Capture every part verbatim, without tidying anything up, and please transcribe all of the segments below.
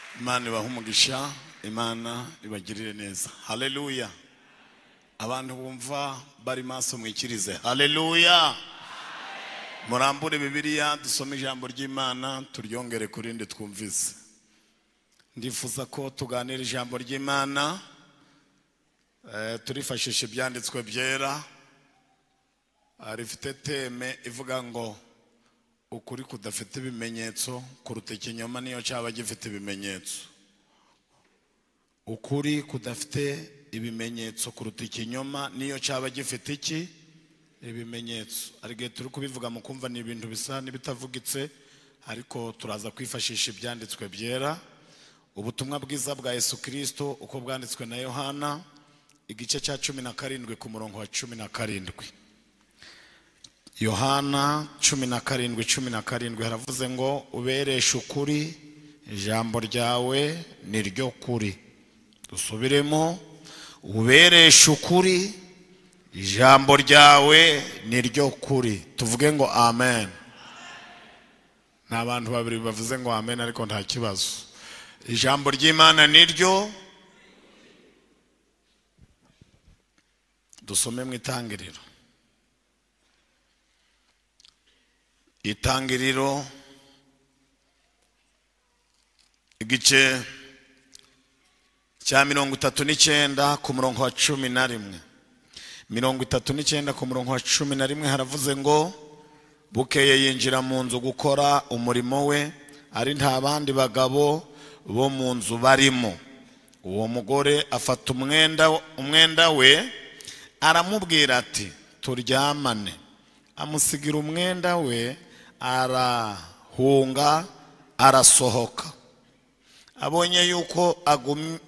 Imana ibahe umugisha, Imana ibagirire neza. Haleluya. Abantu bumva bari maso mwikirize. Haleluya. Murambure Bibiliya dusome ijambo ry'Imana turyongere kurinde twumvise. Ndifuza ko tuganira ijambo ry'Imana eh turifashisha ibyanditswe byera. Arifite teme ivuga ngo ukuri kudafite ibimenyetso kuruta ikinyoma niyo cyaba gifite ibimenyetso. Ukuri kudafite ibimenyetso kuruta ikinyoma niyo cyaba gifite iki ibimenyetso. Arige turi kubivuga mu kumva ni ibintu bisa n'ibitavugitse, ariko turaza kwifashisha ibyanditswe byera. Ubutumwa bwiza bwa Yesu Kristo uko bwanditswe na Yohana igice cya cumi na karindwi ku murongo wa cumi na karindwi. Yohana cumi na karindwi cumi na karindwi haravuze ngo ubereshe ukuri, ijambo ryawe ni ryo kuri. Dusubiremo, ubereshe ukuri, ijambo ryawe ni ryo kuri. Tuvuge ngo amen. N'abantu babiri bavuze ngo amen ariko nta kibazo. Ijambo ry'Imana ni ryo. Dusome mu Itangiriro. Itangiriro igice cya mirongo itatu n'icyenda ku murongo wa cumi na rimwe. Mirongo itatu n'icyenda ku murongo wa cumi na rimwe haravuze ngo bukeye yinjira mu nzu gukora umurimo we, ari nta bandi bagabo bo mu nzu barimo. Uwo mugore afata umwenda umwenda we aramubwira ati turyamane. Amusigira umwenda we, arahunga arasohoka. Abonye yuko agum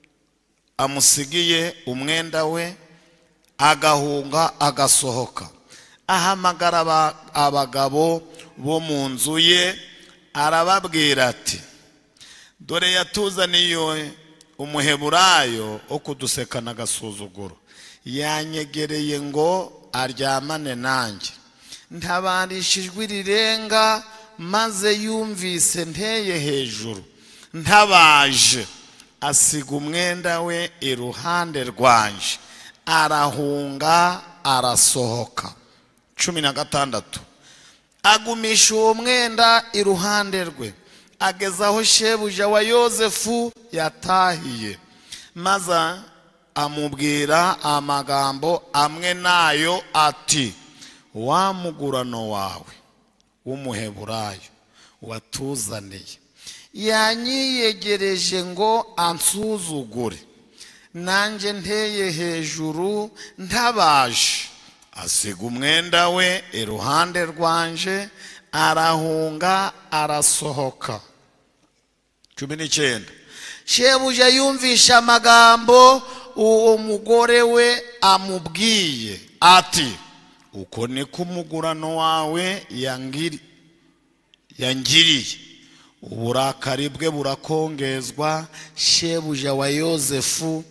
amusigiye umwenda we agahunga agasohoka, ahamagara abagabo bo mu nzu ye arababwira ati dore yatuzaniye umuheburayo wo kudusekana agasuzuguro, yanyegereye ngo aryamane nanjye. Ntabarishijwe rirenga maze yumvise nteye hejuru, ntabaje asiga umwenda we iruhande rwanje, arahunga arasohoka. cumi na gatandatu agumisha uwo mwenda iruhande rwe ageza aho shebuja wa Yozefu yatahiye, maze amubwira amagambo amwe nayo ati wa mugurano wawe w'umuheburayo watuzaniye yanyiyegereje ngo ansuzugure, nanjye nteye hejuru ntabaje asiga umwenda we iruhande rwanje, arahunga arasohoka. cumi n'icyenda shebuja yumvisha amagambo uwo mugore we amubwiye ati uko niko umugurano wawe yangiri yangiriye. Uburakari bwe burakongezwa, shebuja wa Yozefu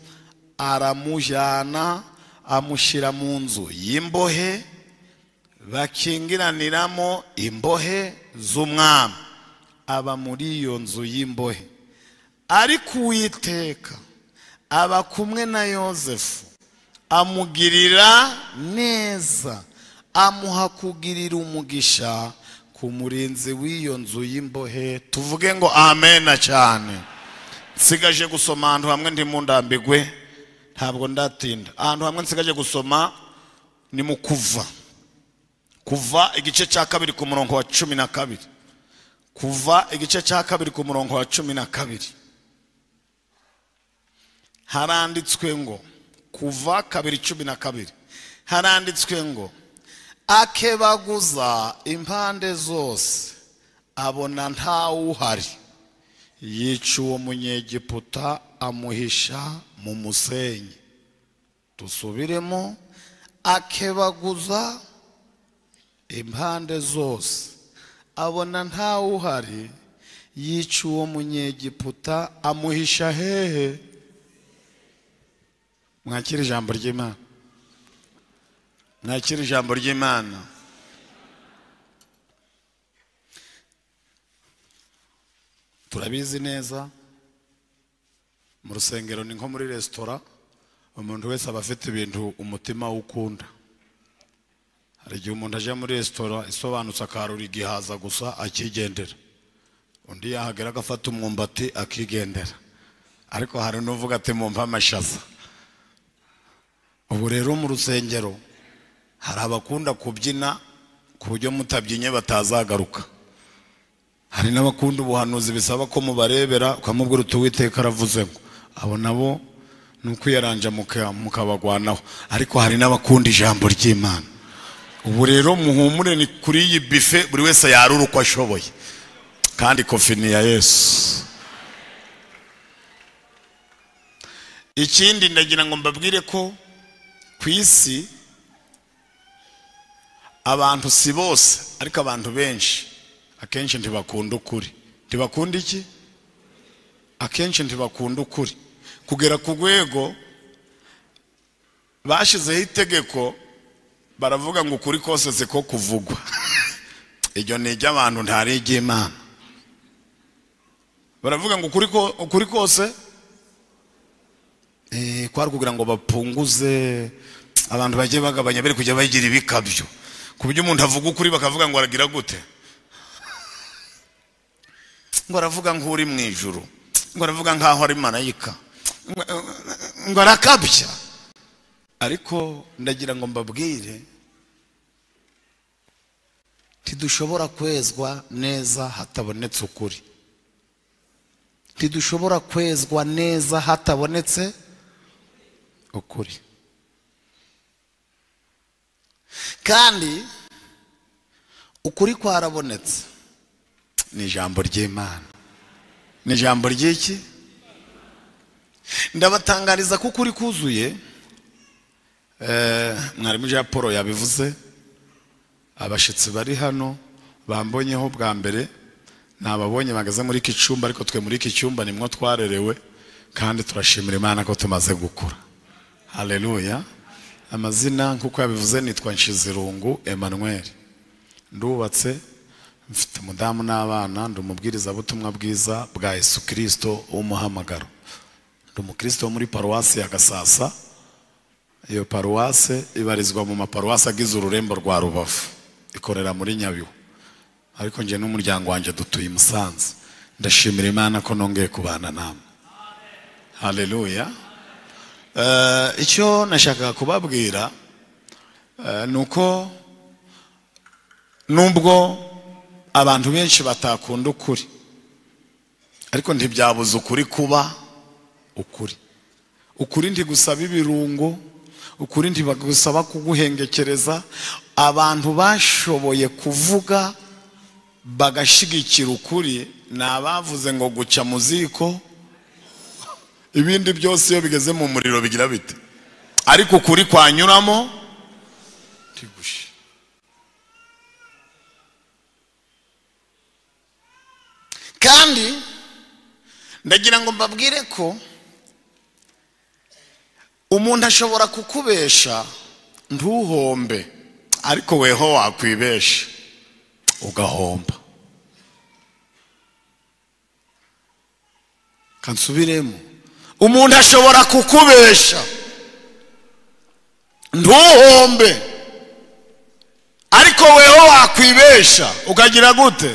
aramujyana amushyira mu nzu y'imbohe, bakingiraniramo imbohe z'umwami, aba muri iyo nzu y'imbohe. Ariko Uwiteka aba kumwe na Yozefu, amugirira neza, amuha kugirira umugisha ku murinzi w'iyo nzu y'imbohe. Tuvuge ngo amen cyane. Nsigaje gusoma ahantu hamwe ndi mu ndambigwe, ntabwo ndatinda. Ahantu hamwe nsigaje gusoma ni mu Kuva. Kuva igice cya kabiri ku murongo wa cumi na kabiri. Kuva igice cya kabiri ku murongo wa cumi na kabiri. Haranditswe ngo Kuva kabiri cumi na kabiri. Haranditswe ngo akebaguza impande zose abona ntawuhari, yica uwo munyegiputa amuhisha mu musenyi. Dusubiremo, akebaguza impande zose abona ntawuhari, yica uwo munyegiputa amuhisha hehe? Mwakira ijambo ry'Imana. Mwakira ijambo ry'Imana. turabizi neza mu rusengero ni nko muri resitora, umuntu wese aba afite ibintu umutima ukunda. Hari igihe umuntu aje muri resitora isobanutse akarura igihaza gusa akigendera, undi yahagera agafata umwumbati akigendera, ariko hari n'uvuga ati mumpa amashaza. Ubu rero mu rusengero hari abakunda kubyina ku buryo mutabyinnye batazagaruka, hari n'abakunda ubuhanuzi bisaba ko mubarebera ukamubwira uti Uwiteka aravuze ngo, abo nabo ni ukwiyaranja mukabagwanaho. Ariko hari n'abakunda ijambo ry'Imana. Ubu rero muhumure, ni kuri iyi bife buri wese yarura uko ashoboye, kandi kofi ni ya Yesu. Ikindi ndagira ngo mbabwire ko ku isi abantu si bose, ariko abantu benshi akenshi ntibakunda ukuri. Ntibakunda iki? Akenshi ntibakunda ukuri, kugera ku rwego bashizeho itegeko baravuga ngo ukuri kose siko kuvugwa. Iryo ni iry'abantu ntari iry'Imana. Baravuga ngo ukuri ko ukuri kose eh kwari kugira ngo bapunguze abantu bagiye bagabanya bari kujya bagira ibikabyo, ku buryo umuntu avuga ukuri bakavuga ngo aragira gute, ngo aravuga ngo uri mu ijuru, ngo aravuga nkaho ari marayika, ngo arakabya. Ariko ndagira ngo mbabwire, ntidushobora kwezwa neza hatabonetse ukuri. Ntidushobora kwezwa neza hatabonetse ukuri. Kandi ukuri kwarabonetse, ni ijambo ry'Imana. Ni ijambo ry'iki? Ndabatangariza ko ukuri kuzuye. Eh, mwarimu Jean Paul yabivuze, abashitsi bari hano bambonyeho bwa mbere, nababonye magaze muri iki cyumba, ariko twe muri iki cyumba nimwo twarerewe, kandi turashimira Imana ko tumaze gukura. Haleluya. Amazina nkuko yabivuze, nitwa Nshizirungu Emmanuel. Ndubatse, mfite umudamu n'abana, ndi umubwiriza butumwa bwiza bwa Yesu Kristo w'umuhamagaro. Ndi umukristo wo muri paruwasi ya Gasasa. Iyo paruwase ibarizwa mu maparuwasi agize ururembo rwa Rubavu, ikorera muri Nyabihu, ariko nje n'umuryango wanje dutuye i Musanze. Ndashimira Imana ko nongeye kubana namwe. Haleluya. Uh, icyo nashaka kubabwira uh, nuko nubwo abantu benshi batakunda ukuri, ariko ntibyabuza ukuri kuba ukuri. Ukuri ntigusaba ibirungo, ukuri ntibagusaba kuguhengekereza. Abantu bashoboye kuvuga bagashigikira ukuri ni abavuze ngo guca mu ziko, ibindi byose iyo bigeze mu muriro bigira bite, ariko ukuri kwanyuramo tigushe. Kandi ndagira ngo mbabwire ko umuntu ashobora kukubesha ntuhombe, ariko weho wakwibesha ugahomba. Kansubiremo, umuntu ashobora kukubesha ntuhombe, ariko weho wakwibesha ukagira gute?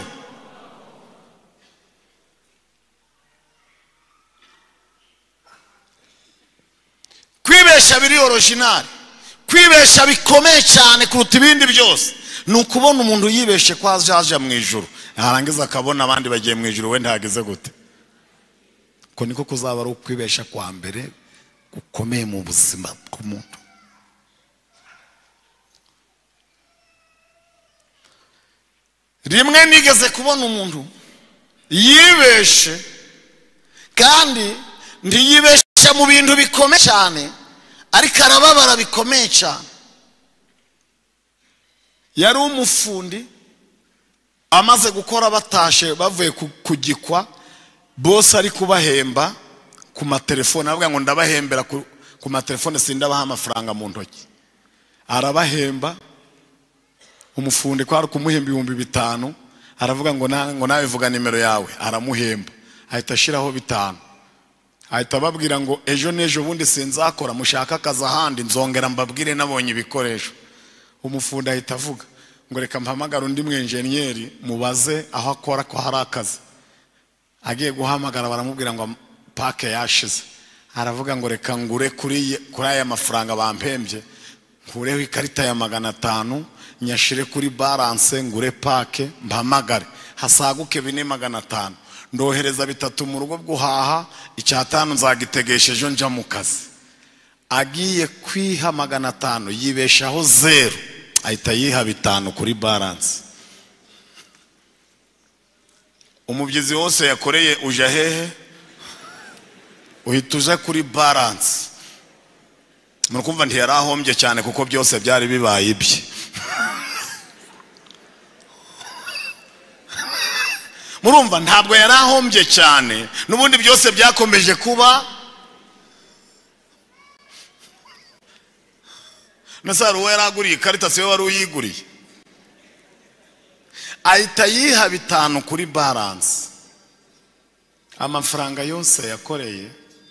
Kwibesha biri original, kwibesha bikomeye cyane kuruta ibindi byose. Nukubona umuntu yibeshe kwa azaje mu ijuru, arangiza akabona abandi bagiye mu ijuru, we ntageze gute. Ko niko kuzaba ari ukwibesha kwa mbere gukomeye mu buzima bw'umuntu. Rimwe nigeze kubona umuntu yibeshe, kandi ndiyibesha mu bintu bikomeye cyane, ariko arababara bikomeye cyane. Yari umufundi, amaze gukora batashe bavuye kugikwa, bose ari kubahemba ku matelefone, avuga ngo ndabahembera ku matelefone, sindabaha amafaranga mu ntoki. Arabahemba, umufundi kwari kumuhemba ibihumbi bitanu, aravuga ngo na ngo nawe vuga nimero yawe, aramuhemba, ahita ashiraho bitanu. ahita babwira ngo ejo n'ejo bundi sinzakora, mushaka akazi ahandi nzongera mbabwire nabonye ibikoresho. Umufundi ahita avuga ngo reka mpamagara undi mwenjeniyeri mubaze aho akora ko hari akazi. Agiye guhamagara baramubwira ngo pake yashize. Aravuga ngo reka ngure kuri kuri aya mafaranga bampembye, nkureho ikarita ya magana atanu nyashire kuri balance, ngure pake mpamagare hasaguke bine magana atanu, ndohereza bitatu mu rugo guhaha, icyatanu nzagitegesha ejo nja mu kazi. Agiye kwiha magana atanu yibeshaho zero, ahita yiha bitanu kuri balance. Umubyizi wose yakoreye uja hehe? Uhita uja kuri balance. Murakumva ntiyarahombye cyane kuko byose byari bibaye ibye. Murumva ntabwo yarahombye cyane, nubundi byose byakomeje kuba. Nasaro we yaraguriye ikarita, se wari uyiguriye. Ahita yiha bitanu kuri balance. Amafaranga yose yakoreye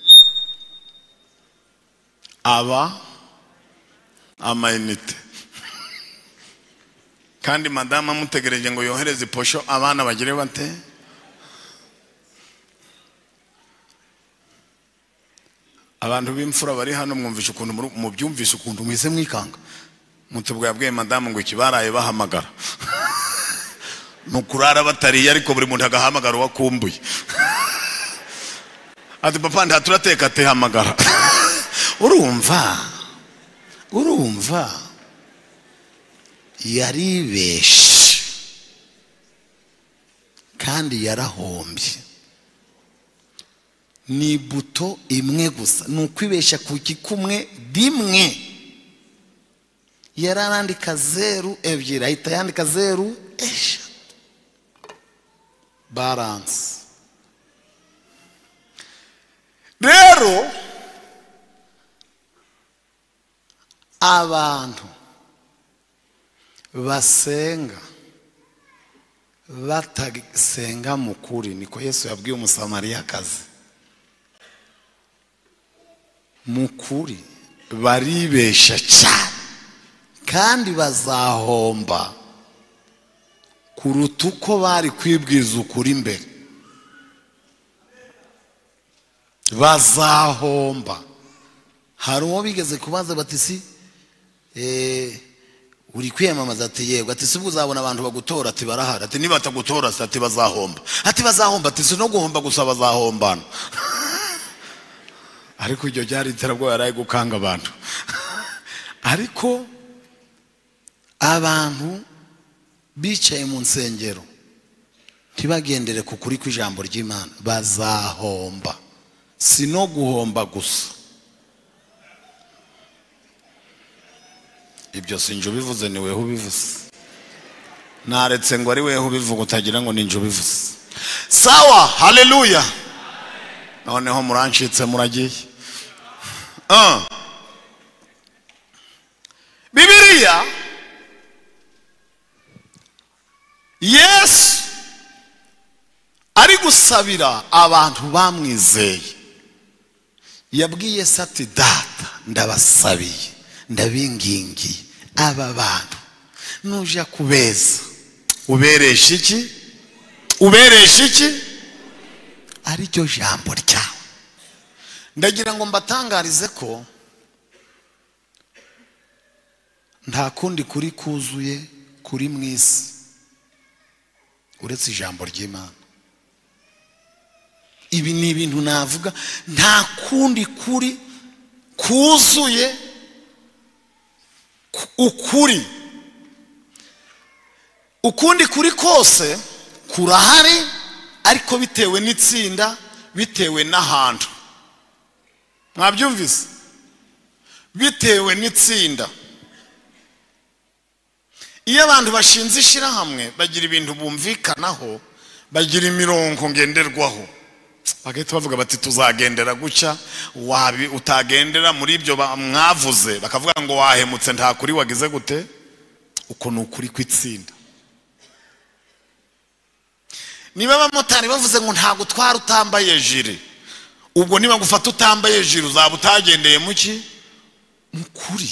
aba amayinite. Kandi madama amutegereje ngo yohereze posho abana bagire bate. Abantu b'imfura bari hano mwumvisha ukuntu mu byumvisha ukuntu mwise mwikanga. Mutubwa yabwiye madama ngo ikibaraye bahamagara. Nukurara batari ariko buri muntu agahamagara wakumbuye. Ati papa ndaturateka te hamagara. Urumva? Urumva? Yaribeshe kandi yarahombye. Ni buto imwe gusa, nukwibesha ku kikumwe dimwe. Yarandika zeru ebyiri, ahita yandika zeru eshatu. Balance. Rero abantu basenga batasenga mukuri, niko Yesu yabwiye umusamariyakazi. Mukuri baribesha cyane kandi bazahomba kuruta uko bari kwibwiza ukuri imbere. Bazahomba. Hari uwo bigeze kubaza bati si eh uri kwiyamamaza? Ati yego. Ati si uzabona abantu bagutora? Ati barahari. Ati niba batagutora ati bazahomba. Ati bazahomba. Ati si no guhomba gusa bazahombana. Ariko iryo ryari iterabwo yaraye gukanga abantu. Ariko abantu bicaye mu nsengero ntibagendere ku kuri kw'ijambo ry'Imana bazahomba. Si no guhomba gusa. Ibyo sinje ubivuze, ni weho ubivuze. Naretse ngo ari weho ubivuga utagira ngo ninje ubivuze. Sawa, haleluya. Noneho muranshitse muragiye. Ah. Bibiliya Yesu ari gusabira abantu bamwizeye. Yabwiye sati data ndabasabiye ndabingingiye aba bantu nuja kubeza uberesha iki? Uberesha iki? Ari cyo jambo ryawe. Ndagira ngo mbatangarize ko nta kundi kuri kuzuye kuri mwisi uretse ijambo ry'Imana. Ibi ni ibintu navuga, nta kundi kuri kuzuye ukuri. Ukundi kuri kose kurahari, ariko bitewe n'itsinda, bitewe n'ahantu. Mwabyumvise? Bitewe n'itsinda. Iyo abantu bashinze ishirahamwe bagira ibintu bumvikanaho, bagira imirongo ngenderwaho. Bagahita bavuga bati tuzagendera gucya, wabi utagendera muri ibyo mwavuze bakavuga ngo wahemutse nta kuri wagize gute. Uko ni ukuri kw'itsinda. Niba abamotari bavuze ngo nta gutwara utambaye jire, ubwo niba ngufata utambaye hejuru uzaba utagendeye muki mukuri.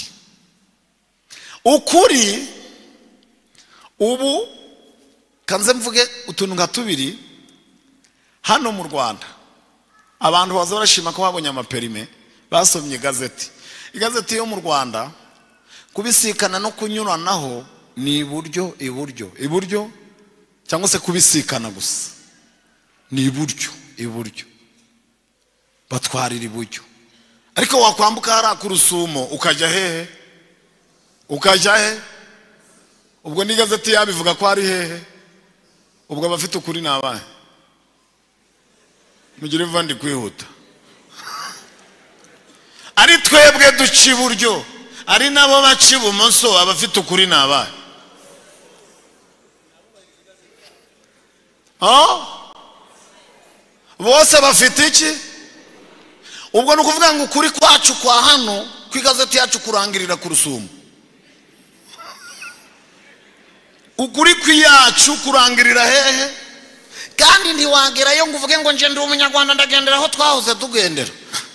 Ukuri ubu kanze mvuge utuntu nka tubiri. Hano mu Rwanda abantu baza barashima ko babonye amaperime basomye igazeti. Igazeti yo mu Rwanda kubisikana no kunyuranaho ni iburyo iburyo iburyo cyangwa se kubisikana gusa ni iburyo iburyo batwarira iburyo. Ariko wakwambuka hari ku Rusumo ukajya hehe ukajya he ubwo ni igazeti yabivuga ko ari hehe ubwo abafite ukuri nabaye mugire vandi kwihuta. Ari twebwe duca iburyo ari nabo baca ibumoso abafite ukuri nabaye. Oh bose bafite iki? Ubwo nukuvuga ngo ukuri kwacu kwa hano kwigazeti yacu kurangirira ku Rusumo, ukuri kwiyacu kurangirira hehe? Kandi ntiwagerayo ngo uvuge ngo nje ndi umunyarwanda ndagendera aho twahoze tugendera.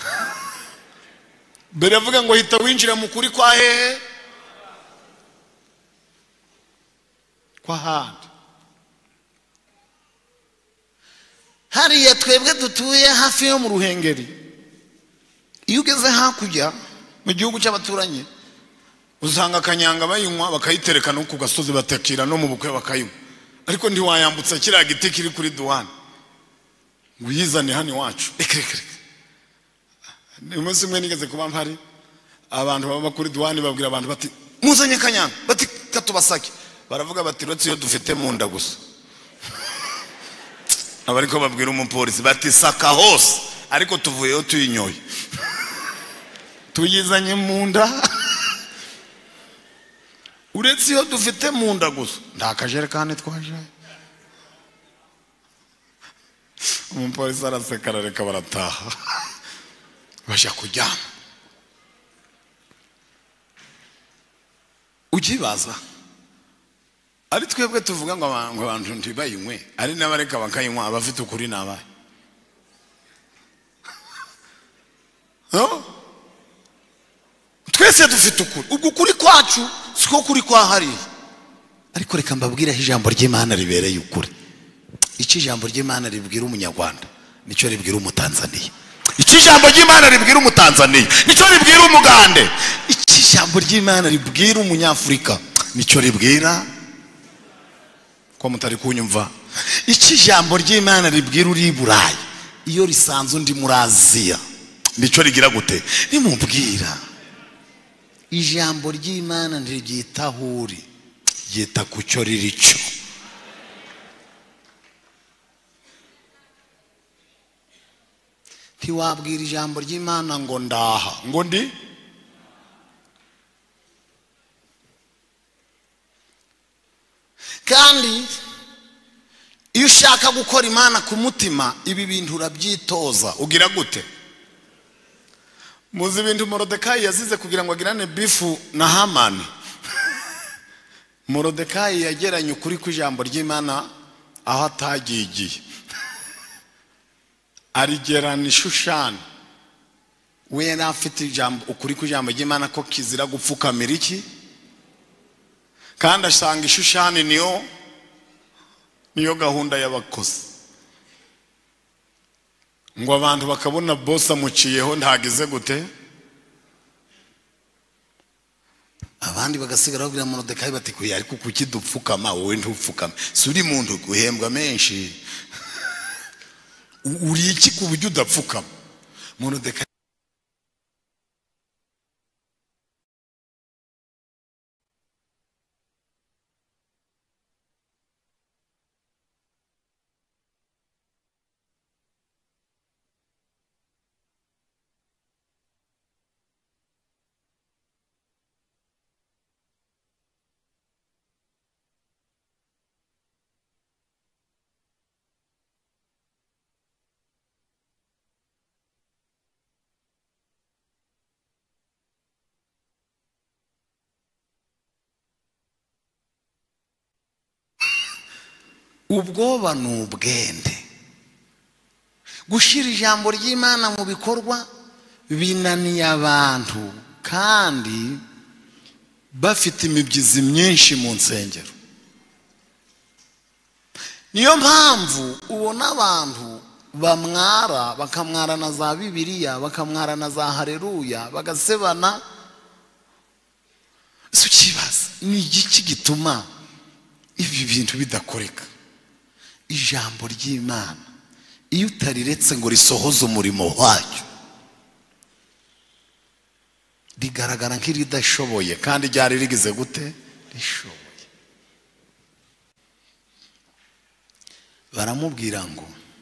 Mbere avuga ngo hita winjira mu kuri kwa hehe kwa handi. Hariya twebwe dutuye hafi yo mu Ruhengeri, iyo ugeze hakurya mu gihugu cy'abaturanyi usanga kanyanga bayinywa bakayitereka no ku gasozi batakira no mu bukwe bakayinywa. Ariko ndi wayambutsa kiriya giti kiri kuri duwane ngo uyizane hano iwacu. Ni umunsi umwe nigeze kuba mpari abantu baba kuri duwane babwira abantu bati muzanye kanyanga, bati katubasake. Baravuga bati rotse iyo dufite mu nda gusa. Abariko babwira umupolisi bati saka hose ariko tuvuyeho tuyinyoye. Tuyizanye mu nda uretse iyo dufite mu nda gusa nta kajerekani twaje. Umupolisi araseka arareka barataha baje kujyana. Ukibaza ari twebwe tuvuga ngo abantu ntibayinywe ari n'abareka bakayinywa abafite ukuri nabaye. Twese dufite ukuri. Ubwo kuri kwacu siko kuri kwa hari. Ariko reka mbabwira ijambo ry'Imana ribereye ukuri. Iki jambo ry'Imana ribwira umunyarwanda nicyo ribwira umutanzaniya. Iki jambo ry'Imana ribwira umutanzaniya nicyo ribwira umugande. Iki jambo ry'Imana ribwira umunyafurika nicyo ribwira ko mutari kunyumva. Iki jambo ry'Imana ribwira uri Burayi iyo risanze undi muri Aziya nicyo rigira gute nimubwira. Ijambo ry'Imana ntiryitahuri ryita kucyo ririco. Ntiwabwira ijambo ry'Imana ngo ndaha ngo ndi. Kandi iyo ushaka gukora Imana ku mutima ibi bintu urabyitoza. Ugira gute? Muzi ibintu Morodekayi yazize kugira ngo agirane bifu na Hamani. Morodekayi yageranye ukuri kw'ijambo ry'Imana aho atagigiye. Arigerana Shushani we yari afite ijambo ukuri kw'ijambo ry'Imana ko kizira gupfukamira iki. Kandi asanga Shushani niyo niyo gahunda y'abakozi ngo abantu bakabona boss amuciyeho ntagize gute. Abandi bagasigara babwira Morodekayi bati kuya ariko kuki dupfukama wowe ntupfukame suri muntu guhembwa menshi uri iki ku buryo udapfukama. Morodekayi ubwoba n'ubwende gushyira ijambo ry'Imana mu bikorwa binaniye abantu kandi bafite imibyizi myinshi mu nsengero. Niyo mpamvu ubona abantu bamwara, bakamwara na za Bibiliya, bakamwara na za Haleluya, bagasebana. Sukibaza ni igiki gituma ibi bintu bidakoreka? Ijambo ry'Imana iyo utariretse ngo risohoze umurimo wacyo, rigaragara nk'iridashoboye, kandi ryari rigize gute? Rishoboye. Baramubwira ngo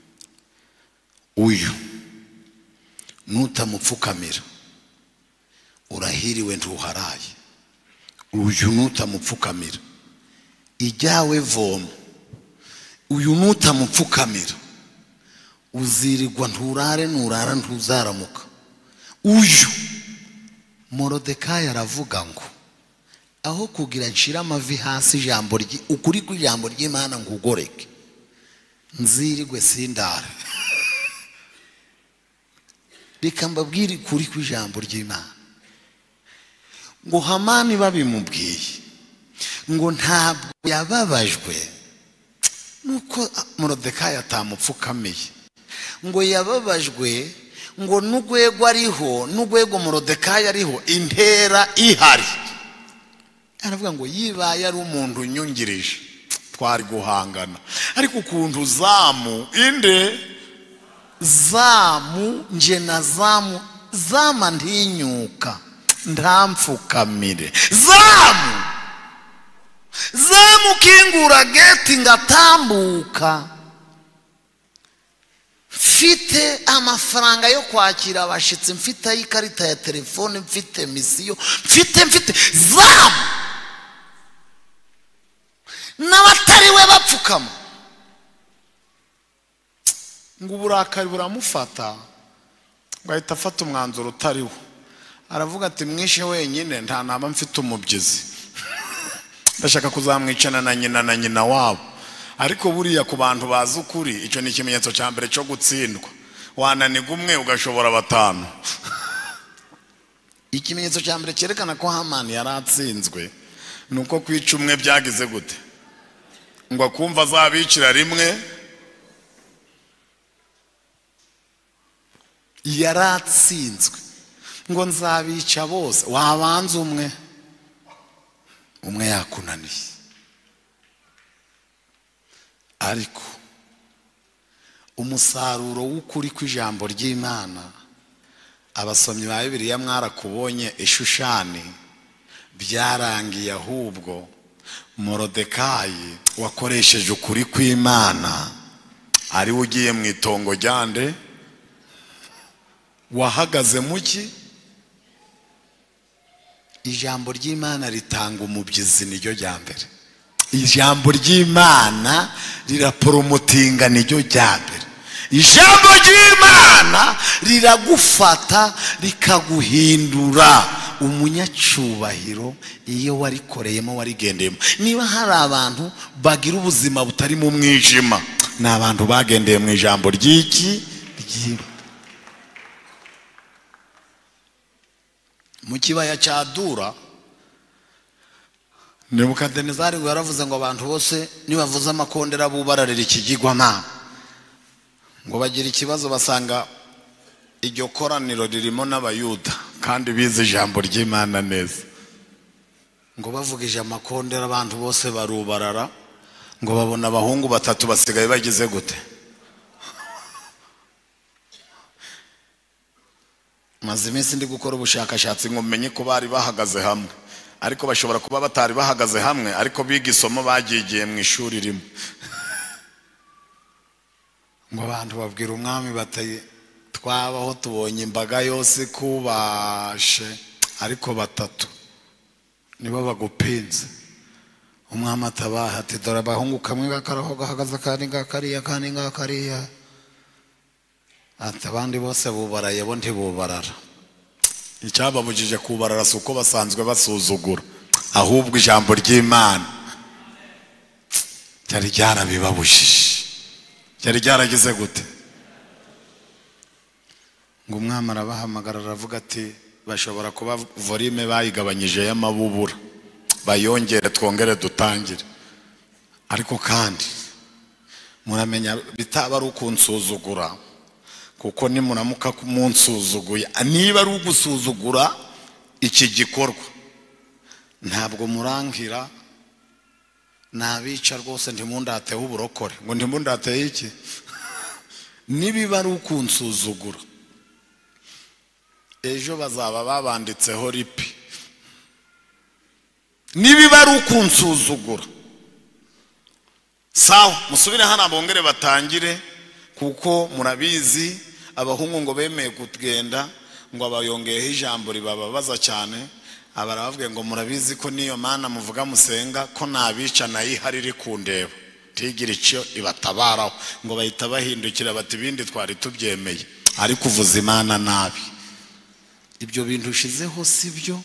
uyu nutamupfukamira urahiriwe ntuharaye. Uyu nutamupfukamira ijyawe vomo. Uyu nutamupfukamira uzirirwa nturare, nurara ntuzaramuka. Uyu Morodekayi aravuga ngo aho kugira nshira amavi hasi ijambo ryi ukuri kw'ijambo ry'Imana ngugoreke, nzirirwe sindare. Reka mbabwire kuri kw'ijambo ry'Imana. Ngo Hamani babimubwiye ngo ntabwo yababajwe nuko Morodekayi atamupfukamiye, ngo yababajwe ngo n'ugwego ariho, n'ugwego Morodekayi ariho intera ihari. Aravuga ngo yibaye ari umuntu unyungirije twari guhangana, ariko ukuntu zamu inde zamu nje na zamu zama ntinyuka ntampfukamire. Zamu zamu kingura geti ngatambuka, mfite amafaranga yo kwakira abashitsi, mfite ikarita ya telefone, mfite misiyo, mfite mfite zamu n'abatari we bapfukama. Ngo uburakari buramufata, ngo ahita afata umwanzuro utariwo. Aravuga ati mwishe wenyine, nta naba mfite umubyizi, ndashaka kuzamwicana na nyina na nyina wabo. Ariko buriya ku bantu bazi ukuri, icyo ni ikimenyetso cya mbere cyo gutsindwa. Wananiga umwe ugashobora batanu. Ikimenyetso cya mbere cyerekana ko Hamani yari atsinzwe nuko kwica umwe byagize gute? Ngo akumva azabicira rimwe. Yaratsinzwe ngo nzabica bose, wabanza umwe umwe yakunaniye. Ariko umusaruro w'ukuri kw'ijambo ry'Imana, abasomyi ba Bibiliya mwarakubonye Ishushani, byarangiye ahubwo Morodekayi wakoresheje ukuri kw'Imana ari ugiye mu itongo ryande, wahagaze muki. Ijambo ry'Imana ritanga umubyizi, niryo rya mbere. Ijambo ry'Imana riraporomotinga, niryo rya mbere. Ijambo ry'Imana riragufata rikaguhindura umunyacyubahiro iyo warikoreyemo, warigendeyemo. Niba hari abantu bagira ubuzima butari mu mwijima, ni abantu bagendeye mu ijambo ry'iki ry'Imana. Mu kibaya cya Dura, Nebukadinezari yaravuze ngo abantu bose nibavuza amakondera bubararira ikigirwamana. Ngo bagira ikibazo, basanga iryo koraniro ririmo n'Abayuda kandi bize ijambo ry'Imana neza. Ngo bavugije amakondera abantu bose barubarara, ngo babona abahungu batatu basigaye bagize gute? Maze iminsi ndi gukora ubushakashatsi ngo menye ko bari bahagaze hamwe, ariko bashobora kuba batari bahagaze hamwe, ariko biga isomo bagiye mu ishuri rimwe. Ngo abantu babwira umwami bati twabaho tubonye imbaga yose kubashe, ariko batatu nibo bagupinze. Umwami atabaha ati dore abahungu kamwe gakaraho gahagaze kandi ngakariya kandi ngakariya, ati abandi bose bubaraye bo ntibubarara. Icyababujije kubarara si uko basanzwe basuzugura, ahubwo ijambo ry'Imana cyari ryarabibabujije. Cyari ryaragize gute? ngo umwami arabahamagara aravuga ati bashobora kuba volume bayigabanyije y'amabubura, bayongere twongere dutangire. Ariko kandi muramenya bitaba ari ukunsuzugura, kuko nimuramuka kumunsuzuguye, niba ari ugusuzugura iki gikorwa, ntabwo murangira nabica rwose, ntimundateho uburokore. Ngo ntimundateho iki? Nibiba ari ukunsuzugura, ejo bazaba babanditseho ripi. Nibiba ari ukunsuzugura, sawa, musubire hano abongere batangire, kuko murabizi abahungu ngo bemeye kugenda ngo abayongeyeho ijambo ribababaza cyane. Abaravuga ngo murabizi ko niyo mana muvuga musenga ko nabica nayihari iri kundeba tigira icyo ibatabaraho, ngo bahita bahindukira bati ibindi twari tubyemeye, ariko uvuza imana nabi. Ibyo bintu ushizeho sibyo,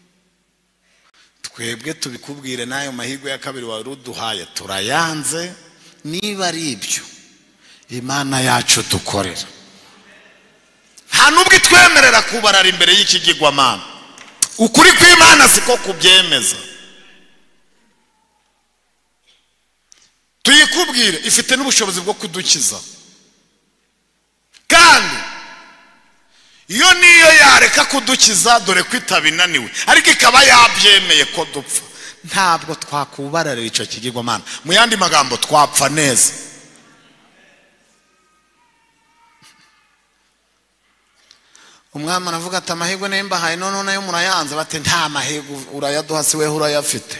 twebwe tubikubwire n'ayo mahirwe ya kabiri wari uduhaye turayanze. Niba ari ibyo imana yacu dukorera, nta nubwo itwemerera kubarara imbere y'ikigirwamana. Ukuri kw'Imana siko kubyemeza. Tuyikubwire ifite n'ubushobozi bwo kudukiza, kandi iyo niyo yareka kudukiza dore ko itabinaniwe, ariko ikaba yabyemeye ko dupfa, ntabwo twakubararira icyo kigirwamana. Mu yandi magambo twapfa neza. Umwami aravuga ati amahirwe nembahaye none nayo murayanze. Bati nta mahirwe urayaduha, si weho urayafite.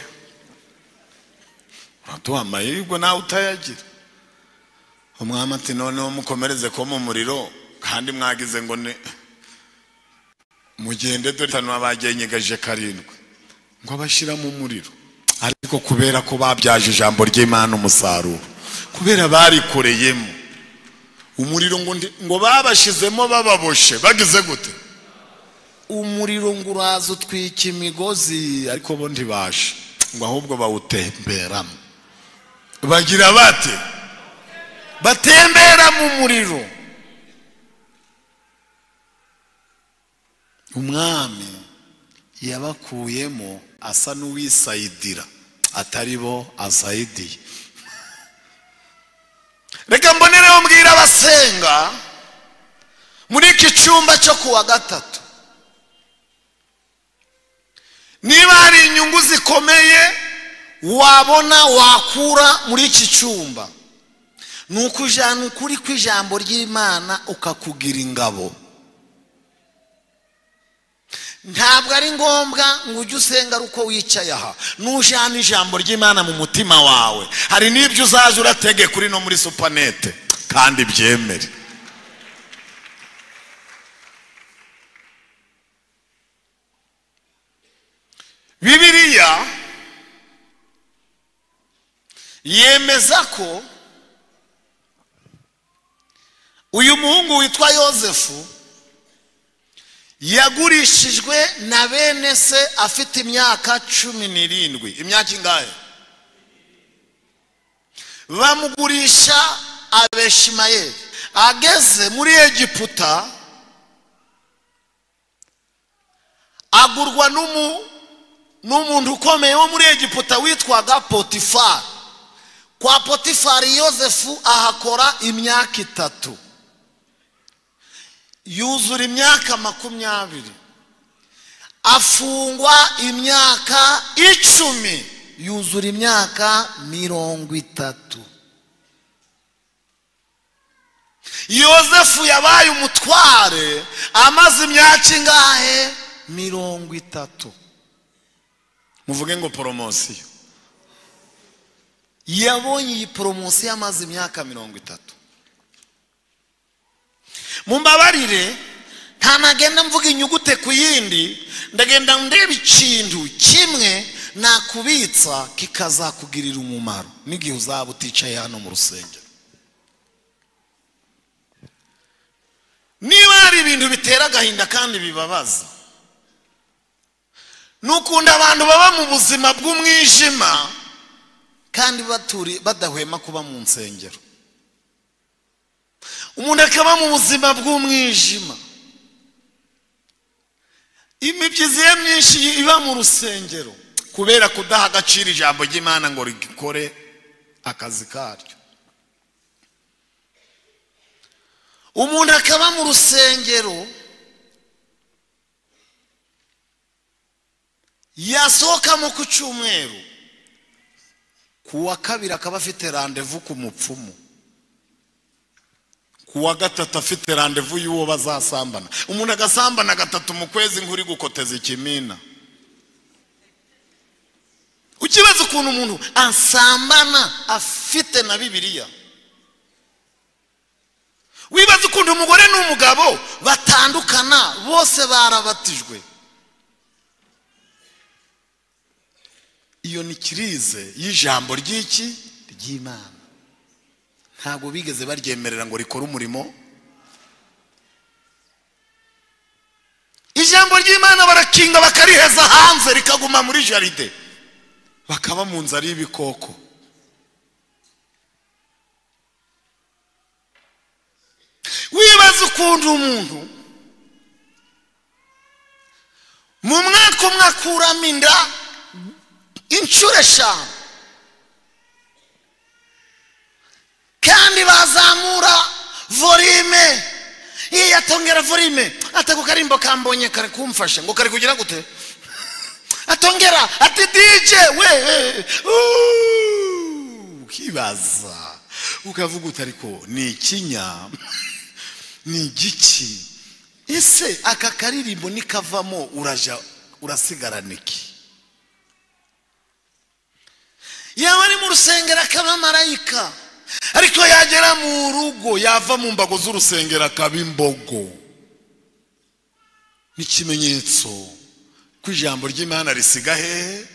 Uraduha amahirwe nawe utayagira. Umwami ati noneho mukomereze ko mu muriro, kandi mwagize ngo ne mugende dore tanu abagenyegaje karindwi ngo abashira mu muriro. Ariko kubera ko babyaje ijambo ry'Imana umusaruro, kubera barikoreyemo umuriro ngo ngo babashizemo bababoshe, bagize gute? Umuriro ngo uraza utwika imigozi, ariko bo ntibashe, ngo ahubwo bawutemberamo. Bagira bate? Batembera mu muriro. Umwami yabakuyemo asa n'uwisayidira, atari bo asayidiye. Reka mbonereho mbwira abasenga muri iki cyumba cyo kuwa gatatu, niba hari inyungu zikomeye wabona wakura muri iki cyumba, ni ukujyana ukuri kw'ijambo ry'Imana ukakugira ingabo. Ntabwo ari ngombwa ngo ujye usenga ari uko wicaye aha. Nujyana ijambo ry'Imana mu mutima wawe, hari n'ibyo uzaza uratege kuri no muri supanete, kandi byemere. Bibiliya yemeza ko uyu muhungu witwa Yosefu yagurishijwe na bene se afite imyaka cumi n'irindwi. Imyaka ingahe? Bamugurisha Abeshimayeli. Ageze muri Egiputa agurwa n'umu n'umuntu ukomeye wo muri Egiputa witwaga Potifari. Kwa Potifari Yosefu ahakora imyaka itatu, yuzura imyaka makumyabiri, afungwa imyaka icumi, yuzura imyaka mirongo itatu. Yosefu yabaye umutware amaze imyaka ingahe? Mirongo itatu. Muvuge ngo poromosiyo. Yabonye iyi poromosiyo amaze imyaka mirongo itatu. Mumbabarire, ntanagenda mvuga inyugute ku yindi, ndagenda ndeba ikintu kimwe nakubitsa kikazakugirira umumaro n'igihe uzaba uticaye hano mu rusengero. Niba hari ibintu bitera agahinda kandi bibabaza, nukunda abantu baba mu buzima bw'umwijima kandi baturi badahwema kuba mu nsengero. Umuntu akaba mu buzima bw'umwijima imibyizi ye myinshi iba mu rusengero kubera kudaha agaciro ijambo ry'Imana ngo rigikore akazi karyo. Umuntu akaba mu rusengero yasohokamo ku cyumweru, kuwa kabiri akaba afite randevu ku mupfumu, kuwa gatatu afite randevu y'uwo bazasambana. Umuntu agasambana gatatu mu kwezi nk'uri gukoteza ikimina. Ukibaza ukuntu umuntu ansambana afite na Bibiliya. Wibaza ukuntu umugore n'umugabo batandukana bose barabatijwe. Iyo ni kirize y'ijambo ry'iki ry'Imana. Ntabwo bigeze baryemerera ngo rikore umurimo. Ijambo ry'Imana barakinga bakariheza hanze rikaguma muri jaride, bakaba mu nzu ari ibikoko. Wibaza ukuntu umuntu mu mwaka umwe akuramo inda inshuro eshanu, kandi bazamura volume. Iya atongera volume, atako karimbo kambonye kare kumfasha ngo kare kugira gute, atongera ati D J we ukibaza ukavuga utariko ni ikinya ni igiki. Ese aka karirimbo nikavamo uraja urasigarana iki? Yawe ari mu rusengero akaba marayika, ariko yagera mu rugo yava mu mbago z'urusengero akaba imbogo. N'ikimenyetso ko ijambo ry'Imana risiga hehe?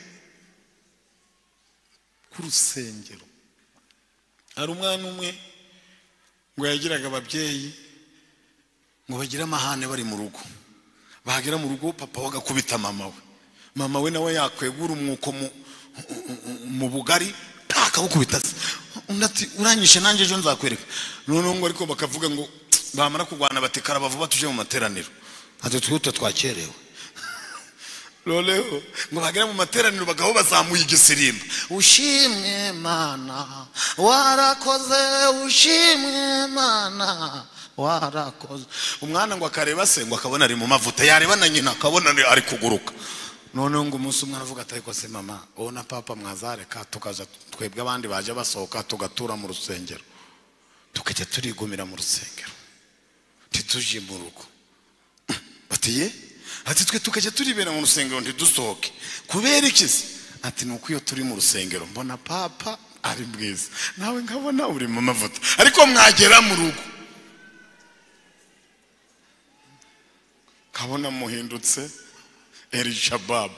Ku rusengero. Hari umwana umwe ngo yagiraga ababyeyi ngo bagira amahane bari mu rugo. Bahagera mu rugo papa wagakubita mama we, mama we nawe yakwegura umwuko mu mu bugari akabukubita. Undati uranyishe nanjye ejo nzakwereka. None ngo ariko bakavuga ngo bamara kugwana batekara bavuba tuje mu materaniro, ati twute twakerewe. Loleho ngo bagera mu materaniro bagaho bazamuye igisirimba, ushimwe Mana warakoze, ushimwe Mana warakoze. Umwana ngo akareba se ngo akabona ari mu mavuta, yareba na nyina akabona ari kuguruka. None ngo umunsi umwana avuga ati ariko se mama wowe na papa mwazareka tukaza twebwe abandi baje basohoka tugatura mu rusengero, tukajya turigumira mu rusengero tituje mu rugo. Ati ye ati twe tukajya turibera mu rusengero ntidusohoke kubera iki se? Ati nuko iyo turi mu rusengero mbona papa ari bwiza nawe nkabona uri mu mavuta, ariko mwagera mu rugo kabona muhindutse Eri Shabab.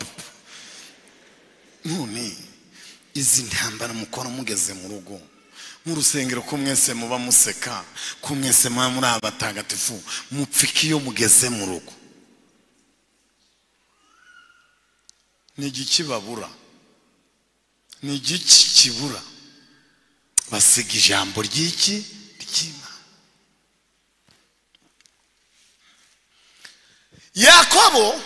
None izi ntambara mukora mugeze mu rugo mu rusengero ko mwese muba museka, ko mwese muba muri abatagatifu, mupfiki iyo mugeze mu rugo ni igiki babura? Ni igiki kibura? Basiga ijambo ry'iki ry'Imana. Yakobo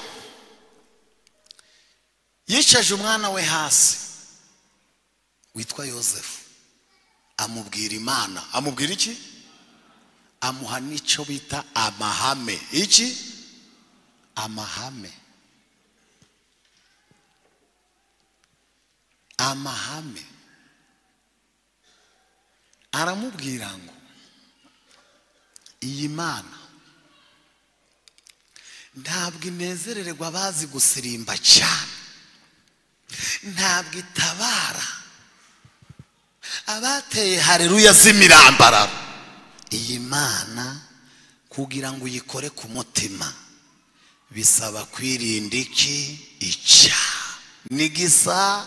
yicaje umwana we hasi witwa Yosefu, amubwira Imana. Amubwira iki? Amuha n'icyo bita amahame. Iki? Amahame. Amahame. Aramubwira ngo iyi Mana ntabwo inezererwa abazi gusirimba cyane, ntabwo itabara abateye haleluya z'imirambararo. Iyi Mana kugira ngo uyikore ku mutima bisaba kwirinda iki? Icya nigisa.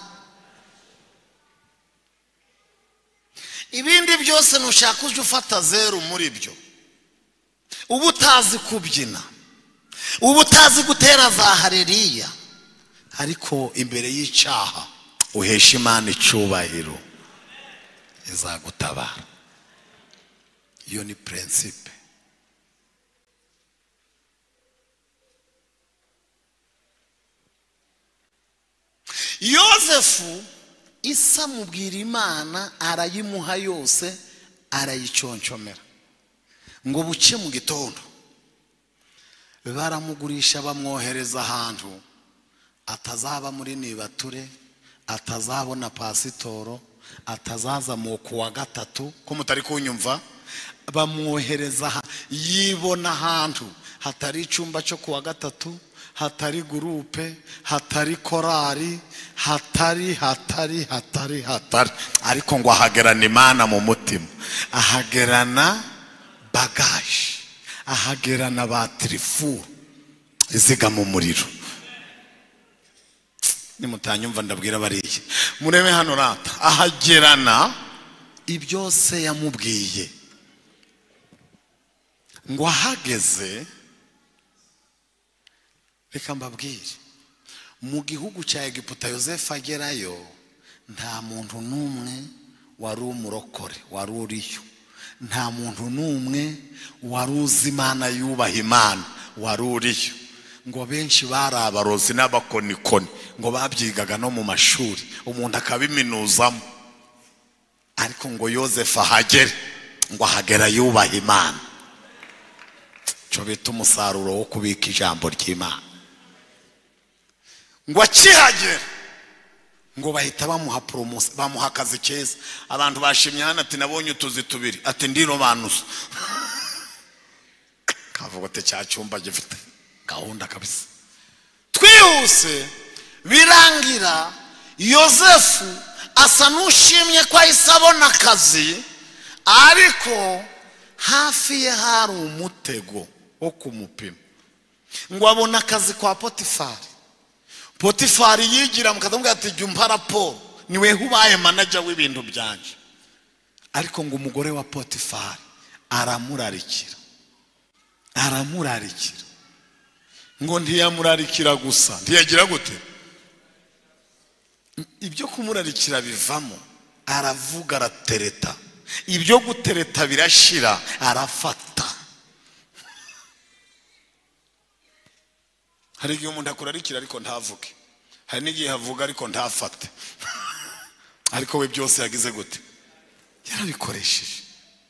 Ibindi byose nushaka uje ufata zero muri byo. Ubu utazi kubyina, ubu utazi gutera za haleluya, ariko imbere y'icyaha uhesha Imana icyubahiro, izagutabara. Iyo ni principe. yozefu isa mubwira imana, arayimuha yose, arayiconshomera ngo buke mu gitondo baramugurisha, bamwohereza ahantu atazaba muri nibature, atazabona pasitoro, atazaza mu kuwa gatatu, ko mutari kunyumva. Bamwohereza yibona ahantu hatari icyumba cyo kuwa gatatu, hatari gurupe, hatari korari, hatari hatari hatari hatari ariko ngo ahagerana imana mu mutima, ahagerana bagaje, ahagerana batirifuru iziga mu muriro. Nimutanyumva ndabwira bariye, murebe hano rata, ahagerana ibyose yamubwiye. Ngo ahageze, reka mbabwire, mu gihugu cya Egiputa Yozefu agerayo, nta muntu n'umwe wari umurokore wari uriyo, nta muntu n'umwe wari uzi imana, yubaha imana wari uriyo. Ngo benshi bari abarozi n'abakonikoni, ngo babyigaga no mu mashuri, umuntu akabiminuzamo. Ariko ngo Yozefu ahagere, ngo ahagera yubaha imana. Cyo bita umusaruro wo kubika ijambo ry'Imana. Ngo akihagera, ngo bahita bamuha promotion, bamuha akazi keza. Abantu bashimye hano ati nabonye utuzi tubiri, ati ndirobanuza. Kavuga ati cya cyumba gifite gahunda kabisa. Twihuse birangira Yozefu asa n'ushimye ko ayisabona akazi, ariko hafi ye hari umutego wo kumupima. Ngo abona akazi kwa Potifari. Potifari yigira mukadambwa ati jumpa raporo, niwe hubaye manager w'ibintu byanje. Ariko ngo umugore wa Potifari aramurarikira, aramurarikira. Ngo ntiyamurarikira gusa, ntiyagira gute, ibyo kumurarikira bivamo, aravuga, aratereta. Ibyo gutereta birashira, arafata. Hari igihe umuntu akurarikira ariko ntavuge, hari n'igihe avuga ariko ntafate. Ariko we byose yagize gute, yarabikoresheje,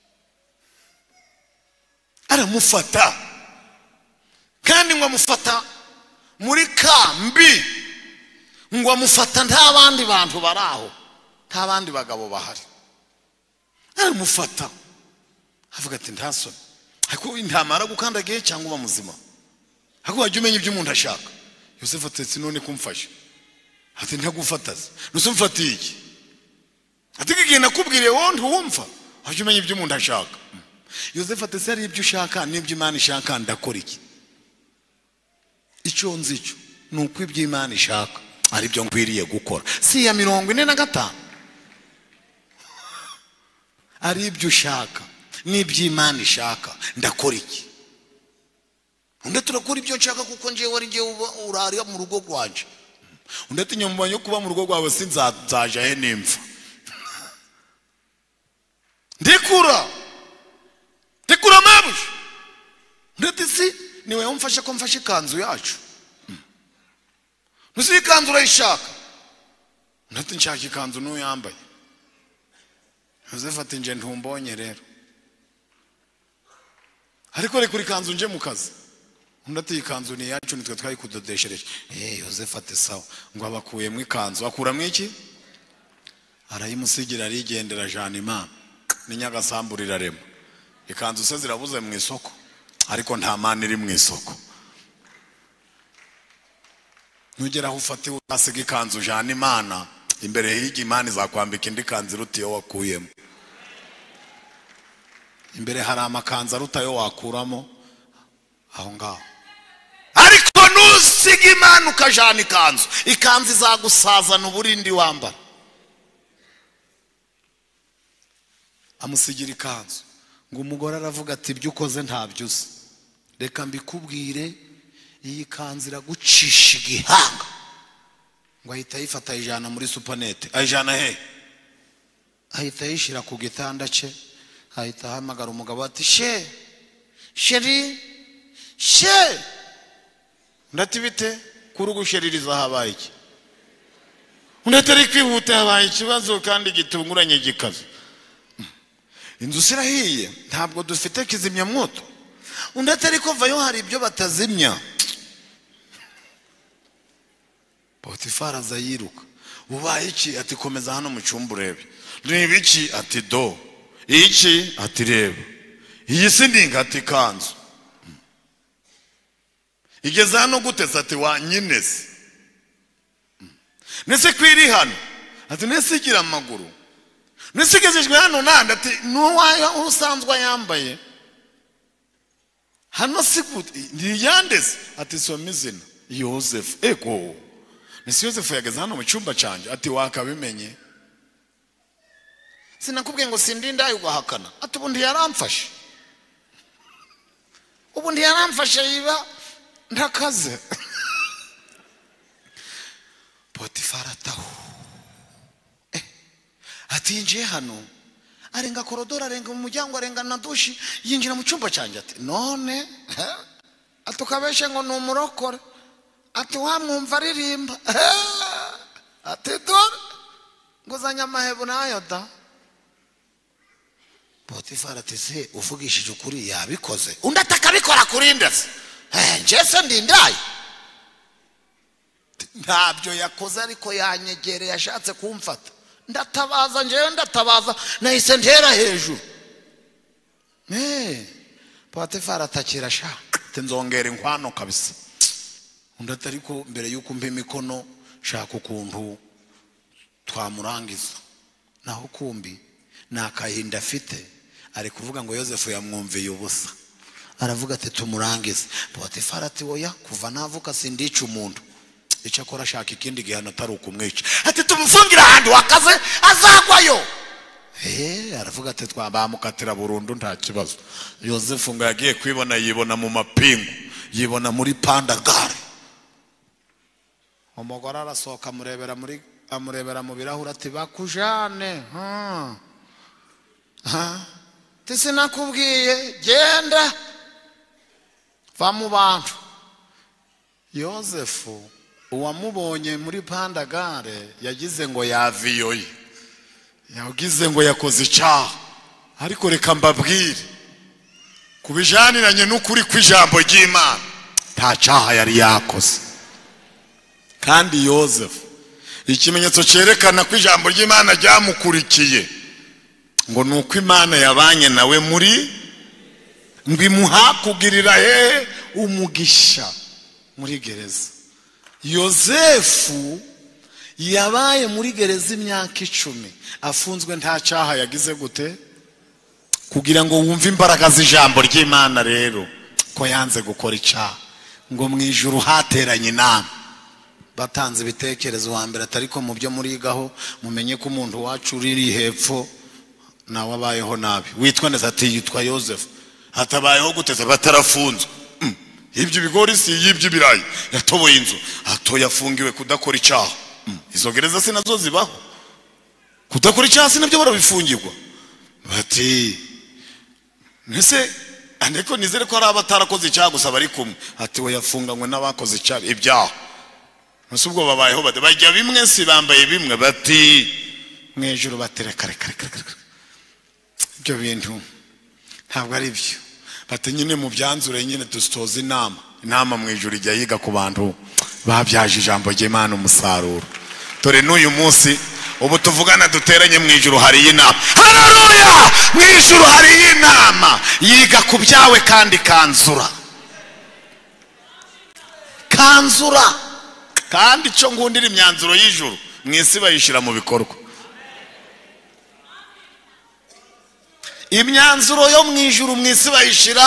aramufata. Kandi ngo amufata muri kambi, ngo amufata nta bandi bantu baraho, nta bandi bagabo bahari. Aramufata avuga ati ntasone, ariko intamara gukandagiye cyangwa bamuzima, ariko wajya umenya ibyo umuntu ashaka. Yozefu ati none kumfasha, ati ntagufataza, nusumfatiye iki, ati kigiye nakubwiriye wowe ntuwumva, wajya umenya ibyo umuntu ashaka. Yozefu ati se ari ibyo ushaka n'ibyo Imana ishaka, ndakora iki? Icyo nzi cyo nuko ibyo Imana ishaka ari byo nkwiriye gukora. Si ya mirongo ine na gatanu, ari ibyo ushaka n'ibyo Imana ishaka, ndakora iki? Undi turakora ibyo nshaka kuko ngiye wari ngiye urari mu rugo rwanje. Undi ati nyuma yo kuba mu rugo rwawe sinzazaje he nimfa. Ndikura ndikura mabush. Undi ati si niwe umfasha ko mfashe kanzu yacu. Nusi kanzu urayishaka. Undi ati nshaka ikanzu n'uyambaye. Yozefu ati nje ntumbonye rero, ariko reka uri kanzu nje mu kazi. Undi ati ikanzu ni yacu, nitwe twayikudodeshereje. Eh Yozefu ati sawa. Ngo abakuyemo ikanzu, akuramo iki, arayimusigira, arigendera jana Imana ni Nyagasamburira rema. Ikanzu se zirabuze mu isoko, ariko nta Mana iri mu isoko. Nugera aho ufate utasiga ikanzu jana Imana, imbere y'igi Imana izakwambika indi kanzu irutiyo wakuyemo. Imbere hari amakanzu arutayo wakuramo aho ngaho. Ariko nusiga Imana ukajana ikanzu, ikanzu izagusazana uburindi wambara. Amusigira ikanzu. Ngo umugore aravuga ati ibyo ukoze ntabyo uzi, reka mbikubwire, iyi kanzu iragucisha igihanga. Ngo ahita yifata ijana muri supanete. Ajana he? Ahita yishira ku gitanda cye, ahita ahamagara umugabo ati she sheri she. Ndati bite kurugusheririza habaye iki? undi atari kwihuta habaye ikibazo kandi gitunguranye gikaze. Inzu sirahiye ntabwo dufite kizimyamwoto. Undi atari kuvayo hari ibyo batazimya. Potifari aza yiruka. Ubaye iki? Ati komeza hano mu cyumba urebe. Niba iki? Ati do. Iki? Ati reba. Iyi si ndinga? Ati kanzu. Igeze hano guteze? Ati wa nyinesi. Nese kwiri hano? Ati nese igira amaguru. Nese igezejwe hano nande? Ati nuwayo usanzwe yambaye. Hano si gute? Ni yandese? Ati soma izina. Yosefu. Ego. Nese Yosefu yageze hano mu cyumba cyanjye? Ati wakabimenye. Sinakubwiye ngo sindindaye ugahakana. Ati ubundi yaramfashe. Ubundi yaramfashe yiba ndakaze. Potifari ataho. Eh, ati yinjiye hano arenga korodoro arenga mu muryango arenga na dushi yinjira mu cyumba cyanjye. Ati none atukabeshe ngo ni umurokore. Ati wamwumva aririmba. Ati dore ngo zanya amahebu nayo da. Potifari ati se uvugishije ukuri yabikoze? Undi atakabikora kuri ndetse. Eh njese ndindaye. Ntabyo yakoze ariko yanyegere yashatse kumfata. Ndatabaza njewe ndatabaza nahise ntera hejuru. Eh Potifari atakira sha. Tenzongera inkwano kabisa. Undi atari ko mbere yuko mpa imikono shaka ukuntu twamurangiza. Naho kumbi nakahinda afite ari kuvuga ngo Yosefu yamwumviye ubusa. Aravuga ati tumurangize. Potifari ati oya kuva navuka sindica umuntu. Icyo akora shaka ikindi gihano atari ukumwica. Ati tumufungira ahantu wakaze azagwayo. Eh aravuga ati twabamukatira burundu nta kibazo. Yosefu ngo yagiye kwibona yibona mu mapingu, yibona muri pandagare. Umugore arasohoka amurebera muri amurebera mu birahuri ati bakujane. Ha ha tese nakubwiye genda va mu bantu. Yosefu uwamubonye muri pandagare yagize ngo yaviyoye, yagize ngo yakoze icyaha. Ariko reka mbabwire kubijaniranye n'ukuri kw'ijambo ry'Imana nta cyaha yari yakoze. Kandi Yosefu ikimenyetso cyerekana ko ijambo ry'Imana ryamukurikiye ngo nuko Imana yabanye nawe muri ngo imuha kugirira he umugisha muri gereza. Yosefu yabaye muri gereza imyaka icumi afunzwe nta cyaha yagize gute? Kugira ngo wumve imbaraga z'ijambo ry'Imana rero ko yanze gukora icyaha. Ngo mu ijuru hateranye inama batanze ibitekerezo wa mbere atari ko mu byo murigaho mumenye ko umuntu wacu riri hepfo nawe abayeho nabi. Witwa neza ati yitwa Yosefu. Hatabayeho guteza batarafunzwe. Mm. Ibyo bigori si yibyo birayi yatoboye inzu atoya afungiwe kudakora icyaha. Mm. Izo gereza si nazo zibaho. Kudakora icyaha si nabyo barabifungirwa. Bati nese andeko nizere ko ari abatarakoze icyaha gusa bari kumwe. Ati we yafunganywe n'abakoze icyaha ibyaha. Nusubwo babayeho bade bajya bimwe si bambaye bimwe bati mwijuru batereka reka reka reka. Ibyo bintu ntabwo ari byo. Bati nyine mu byanzure nyine dustoza inama. Inama mu ijuru ijya yiga ku bantu babyaje ijambo ry'Imana umusaruro. Dore n'uyu munsi ubu tuvugana duteranye mu ijuru hari inama. Haleluya! Mu ijuru hari inama yiga ku byawe kandi kanzura. Kanzura. Kandi cyo ngundira imyanzuro y'ijuru mwisi bayishira mu bikorwa. Imyanzuro yo mu ijuru mwisi bayishira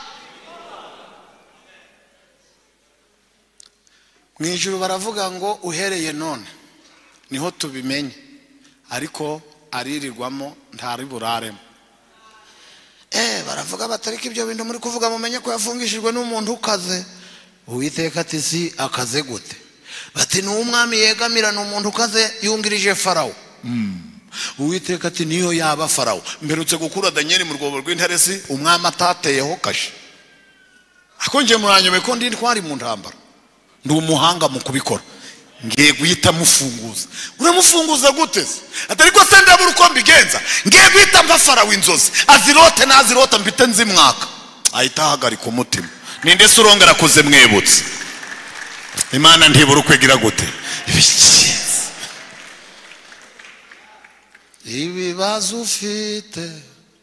mu ijuru. Baravuga ngo uhereye none niho tubimenye ariko aririrwamo ntari buraremo. Eh baravuga batarika ibyo bintu muri kuvuga mumenye ko yafungishijwe n'umuntu ukaze. Uwiteka ati si akaze gute? Bati n'umwami yegamira n'umuntu ukaze yungirije Farawo. Mm. Uwiteka ati niyo yaba Farawo. Mberutse gukura Daniel mu rwobo rw'intaresi umwami atateyeho kashe. Akonje muranyome ko ndi twari mu ntambara. Ndi umuhanga mu kubikora. ngiye guhita mufunguza. Uramufunguza gute? Atari ko senda buri uko mbigenza, ngiye guhita mva Farawo inzozi azirote nazirota mbite nzimwaka. Ahita hagarika umutima. Ninde surongera kuze mwebutse? Imana ntibura ukwegira gute? Ibiki ibibazo ufite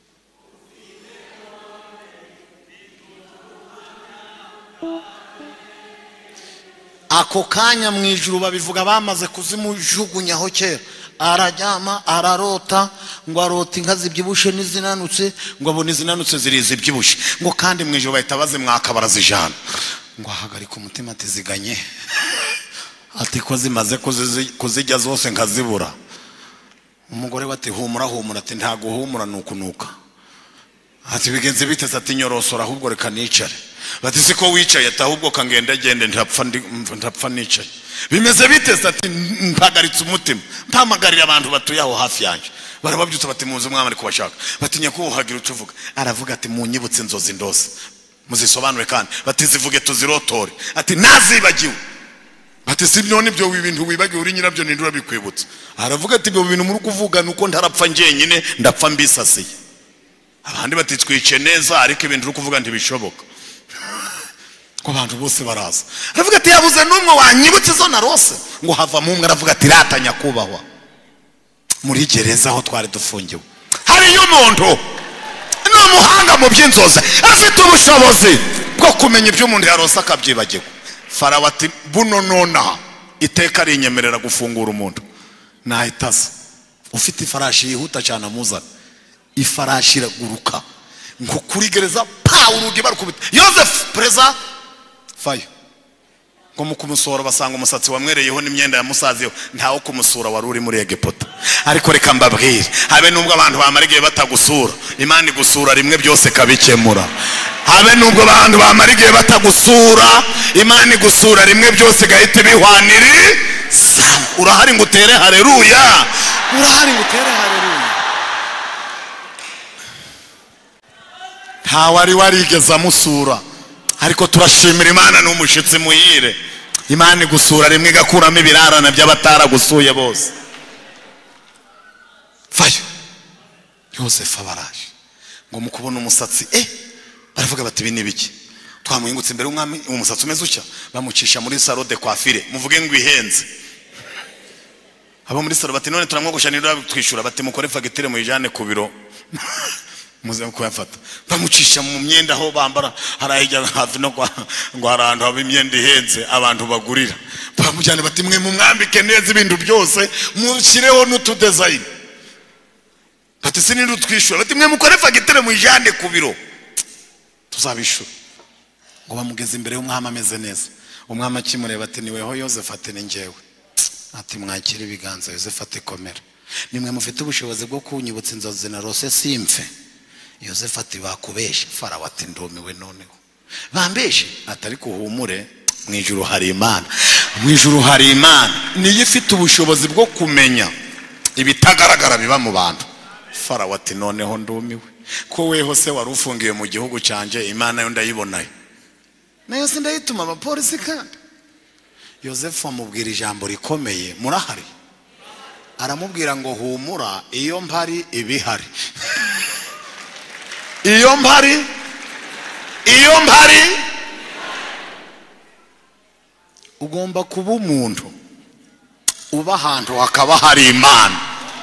ako kanya mu ijuru babivuga bamaze kuzimujugunyaho kera. Arajyama ararota ngo arota inka zibyibushe nizinanutse, ngo abone izinanutse zirize ibyibushe, ngo kandi mu ijuru bahita bazimwaka barazijana. Ngo ahagarika umutima ati ziganye ati ko zimaze kuzijya zose nkazibura. Umugore bati humura humura, ati nta guhumura nukunuka. Ati bigenze biteze, ati nyorosora ahubwo reka nicare. Bati siko wicaye, ati ahubwo kangenda gende ntapfa ntapfa nicaye. Bimeze biteze, ati mpagaritse umutima mpamagarira abantu batuye aho hafi yanje. Barababyutse bati muze mwamari kubashaka. Bati nyakuhagira ucuvuga. Aravuga ati munyibutse inzozi ndose muzisobanure kandi bati zivuge tuzirotore. Ati nazibagiwe. Bati si none ibyo ibintu wibagiwe uri nyirabyo nindura bikwibutse. Aravuga ati ibyo bintu muri kuvuga nuko ntarapfa ngenyine ndapfa mbisasiye. Abandi bati twice neza ariko ibintu uri kuvuga ntibishoboka. Ko abantu bose baraza. Aravuga ati yabuze numwe wanyibutse zo narose. Ngo hava mu umwe aravuga ati ratanya kubahwa. Muri gereza aho twari dufungiwe hari y'umuntu no muhanga mu by'inzozi afite ubushobozi bwo kumenya ibyo umuntu yarose akabyibagirwa. Farawo ati buno nona iteka rinyemerera gufungura umuntu. Nahitaza ufite ifarashi yihuta cyane amuzana. Ifarashi iraguruka ngo kuri gereza pa urugi barukubita. Yosefu preza fayo ngo mukumusora basanga umusatsi wamwereyeho n'imyenda yamusaziyeho ntawo kumusura wari uri muri Egiputa. Ariko reka mbabwire habe nubwo abantu bamarigiye batagusura Imana igusura rimwe byose kabikemura. Habe nubwo abantu bamarigiye batagusura Imana igusura rimwe byose gahite bihwaniri. Urahari ngo utere haleluya, urahari ngo utere haleluya. Nta wari warigeze amusura ariko turashimira Imana n'umushitsi muhire. Imana igusura rimwe igakuramo ibirarana by'abataragusuye bose. Fayo Yosefu abaraje ngo mukubona umusatsi eh baravuga bati bini biki twamwingutse imbere umwami umusatsi umeze ucya bamucisha muri salon de coiffure muvuge ngo ihenze. Abo muri salon bati none turamwogoshanira twishura bati mukore fagitire muyijane ku biro muze kuyafata. Bamucisha mu myenda aho bambara harahijya hafi no kwa ngo harantu haba imyenda ihenze abantu bagurira. Bamujyane bati mwe mu mwambike neza ibintu byose mushireho n'utu design. Bati sinindi twishura bati mwe mukore fagitire muyijane ku biro tuzabishura. Ngo bamugeze imbere y'umwami ameze neza. Umwami akimureba ati niweho Yosefu? Ati ni njyewe. Ati mwakira ibiganza. Yosefu ati komera, nimwe mufite ubushobozi bwo kunyibutsa inzozi narose simfe. Yosefu ati bakubeshe. Farawo ati ndumiwe noneho bambeshe. Atari kuhumure mu ijuru hari Imana. Mu ijuru hari Imana niyo ifite ubushobozi bwo kumenya ibitagaragara biba mu bantu. Farawo ati noneho ndumiwe ko weho se wari ufungiye mu gihugu canje Imana yo ndayibonayo nayo sindayituma abapolisi kandi. Yosefu amubwira ijambo rikomeye murahari. Aramubwira ngo humura iyo mpari ibihari. Iyo mpari iyo mpari ugomba kuba umuntu uba ahantu hakaba hari Imana.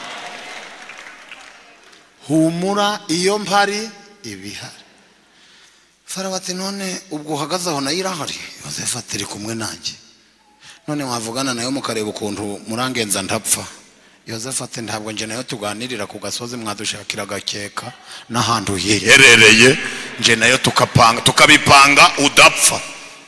Humura iyo mpari ibihari. Farawo ati none ubwo uhagaze aho nayo irahari? Yosefu ati iri kumwe nanjye. None mwavugana nayo mukareba ukuntu murangenza ndapfa? Yosefu ati ntabwo nje nayo tuganirira ku gasozi mwadushakira gakeka n'ahantu hiherereye nje nayo tukapanga tukabipanga udapfa.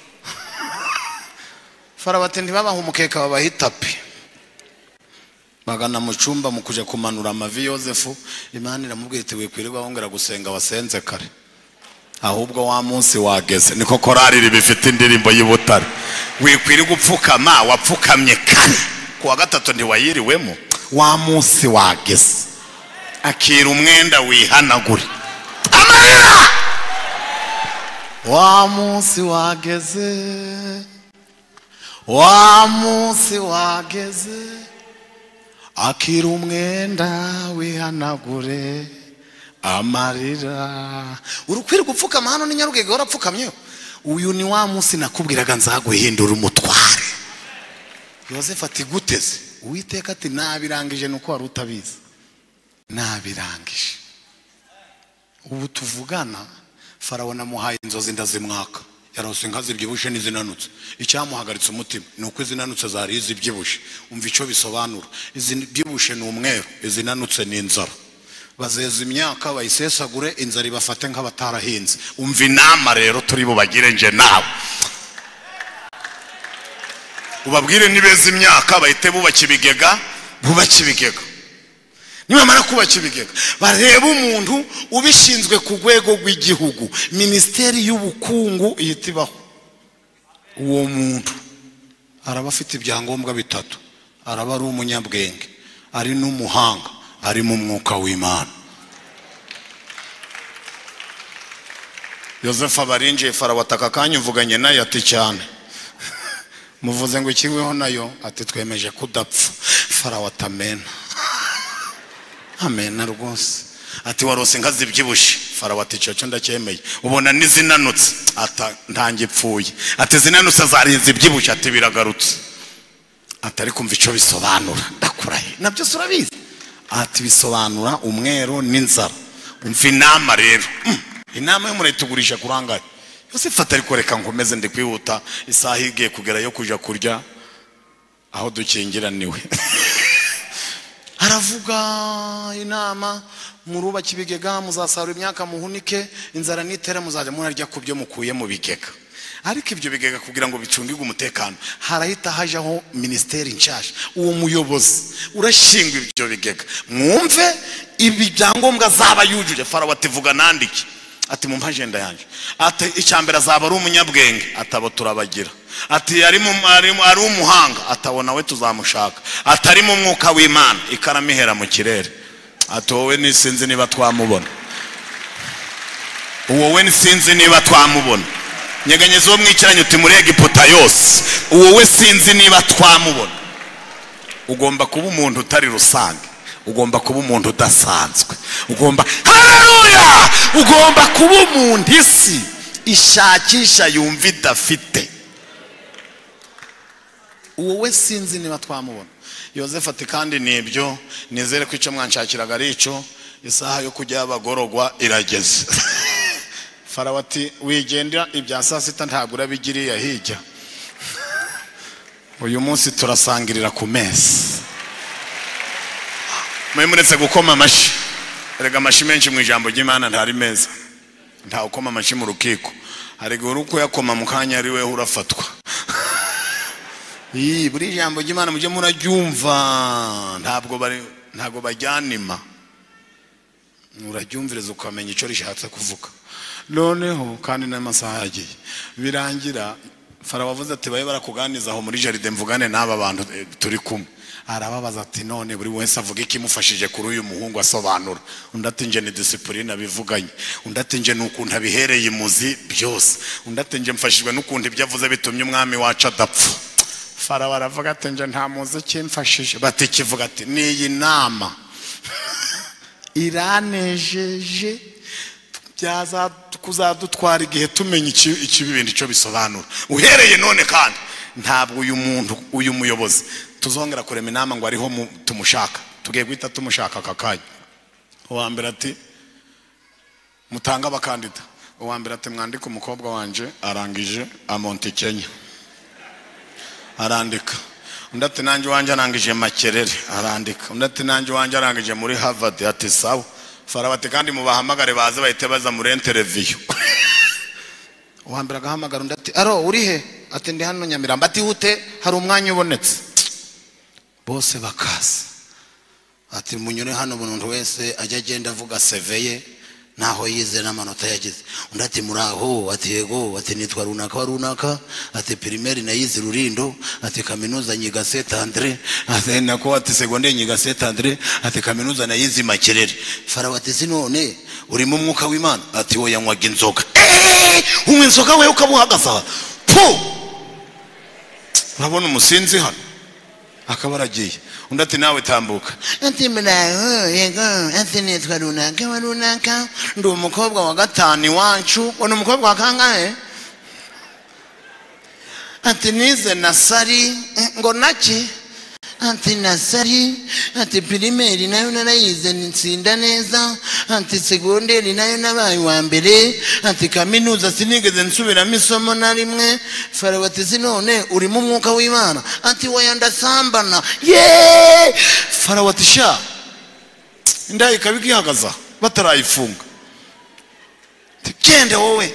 Farawo ati ntibabaho umukeka babahitapi. Bagana mu cyumba mu kuja kumanura amavi Yosefu. Imana iramubwira iti wikwirirwa wongera gusenga wasenze kare ahubwo wa munsi wageze. Niko korari ribifite indirimbo y'Ibutare. Wikwirirwa upfukama wapfukamye kare kuwa gatatu ntiwayiriwemo. Wa munsi wageze akira umwenda wihanagure amarira. Wa munsi wageze wa munsi wageze akira umwenda wihanagure amarira. Urukwiriye gupfukama hano ni Nyarugenge warapfukamye. Uyu ni wa munsi nakubwiraga nzaguhindura umutware. Yosefu ati guteze? Uwiteka ati nabirangije nuko wari utabizi. Nabirangije. Ubu tuvugana Farawo namuhaye inzozi ndazimwaka. Yarose inka zibyibushe n'izinanutse. Icyamuhagaritse umutima nuko izinanutse zari izibyibushe. Umva icyo bisobanura. Izibyibushe ni umweru, izinanutse ni inzara. Bazeza imyaka bayisesagure inzara ibafate nk'abatarahinze. Umva inama rero turi bubagire nje nawe. Ubabwire nibeza imyaka bahite bubaka ibigega, bubaka ibigega. Nimamara kubaka ibigega bareba umuntu ubishinzwe ku rwego rw'igihugu, Minisiteri y'Ubukungu ihitibaho. Uwo muntu araba afite ibyangombwa bitatu, araba ari umunyabwenge, ari n'umuhanga, ari mu mwuka w'Imana. Yosefu abarinjiye Farawo ataka kanya mvuganye nayo ati cyane. Muvuze ngo ikiweho nayo ati twemeje kudapfa. Farawo atamena. Amena rwose. Ati warose inka zibyibushe. Farawo ati cyo ndacyemeye. Ubona nizinanutse ata ntangipfuye. Ati zinanutse zari zibyibushe ati biragarutse. Atari kumva icyo bisobanura. Ndakuraye. Nabyo surabizi. Ati bisobanura umwero n'inzara. Umva inama rero. Inama yo murayitugurisha kurangara. Yosefu atari koreka nkomeze ndi kwihuta isaha igiye kugera yo kuja kurya aho dukingiraniwe. Aravuga inama murubaka ibigega muzasarura imyaka muhunike inzara nitera muzaje murarya kubyo mukuye mu bigega. Ariko ibyo bigega kugira ngo bicungirwe umutekano harahita hajaho Minisiteri nshasha. Uwo muyobozi urashingwa ibyo bigega. Mwumve ibi byangombwa zaba yujuje. Farawo ati vuga nandiki. Ati mu agenda yanje. Ati icyambere azaba ari umunyabwenge atabo turabagira. Ati ari mu ari umuhanga atabona we tuzamushaka. Atari mu mwuka w'Imana ikaramihera mu kirere. Ati wowe nisinzi niba twamubona. Wowe nisinzi niba twamubona. Nyeganyeze wo mwikiranye uti muri Egiputa yose. Wowe sinzi niba twamubona. Ugomba kuba umuntu utari rusange. Ugomba kuba umuntu udasanzwe. Ugomba haleluya ugomba kuba umuntu isi ishakisha yumva idafite. Wowe sinzi niba twamubona. Yosefu ati kandi nibyo nizere ko icyo mwanshakiraga ari ico isaha yo kujya abagorogwa irageze. Farawo ati wigendera ibya saa sita ntabwo urabigiriye hirya. Uyu munsi turasangirira ku meza. Mwemuretse gukoma amashi. Erega amashi menshi mu ijambo ry'Imana ntari meza. Nta ukoma amashi mu rukiko. Arega uruko yakoma mu kanya ari we urafatwa. Yi buri ijambo ry'Imana muje muraryumva ntabwo bari ntabwo bajyanima. Uraryumvireza ukamenya icyo rishatse kuvuga. Noneho kandi n'amasaha yagiye. Birangira Farawo avuze ati baye barakuganiza aho muri jaride mvugane n'aba bantu turi kumwe. Arababaza ati none buri wese avuga ikimufashije kuri uyu muhungu asobanura. Undi ati nje ni discipline abivuganye. Undi ati nje nukuntu abihereye imuzi byose. Undi ati nje mfashijwe nukuntu ibyavuze bitumye umwami wacu adapfa. Farawo aravuga ati nje nta muzi kimfashije. Bati kivuga ati ni iyi nama iranejeje byaza kuzadutwara igihe tumenye iki ikibibindi cyo bisobanura. Uhereye none kandi ntabwo uyu muntu uyu muyobozi tuzongera kurema inama ngo ariho tumushaka. Tugiye guhita tumushaka akakanya. Uwa mbere ati mutanga abakandida. Uwa mbere ati mwandika umukobwa wanje arangije Amonte Kenya. Arandika. Undi ati nanjye wanje arangije Makerere. Arandika. Undi ati nanjye wanje arangije muri Harvard. Ati sawa. Farawo ati kandi mubahamagare baze bahite baza muri interview. Uwa mbere agahamagara undi ati aro uri he? Ati ndi hano Nyamirambo. Ati hute hari umwanya ubonetse. Bose bakaza. Ati munyure hano umuntu wese ajya agenda avuga C V ye naho yize n'amanota yagize. Undi ati muraho. Ati yego. Ati nitwa runaka runaka. Ati primaire nayize Rurindo. Ati kaminuza nyiga Saint Andre. Ati nako ati secondaire nyiga Saint Andre. Ati kaminuza nayize Makerere. Farawo ati sinone uri mu mwuka w'Imana. Ati wo yanywaga inzoga. Eh umwe inzoga we ukabuhagaza. Po urabona umusinzi hano akaba aragiye undi ati nawe tambuka ati muraho yego ati nitwa runaka wa runaka ndi umukobwa wa gatanu iwacu ngo ni umukobwa wa kangahe ati nize nasari ngo naki ati nasari ati primaire nayo narayize nitsinda neza ati segonderi nayo nabaye wa mbere ati kaminuza sinigeze nsubiramo isomo na rimwe Farawo ati sinone urimo umwuka w'Imana ati waya ndasambana ye Farawo ati sha ndaye kabigihagaza batarayifunga gende wowe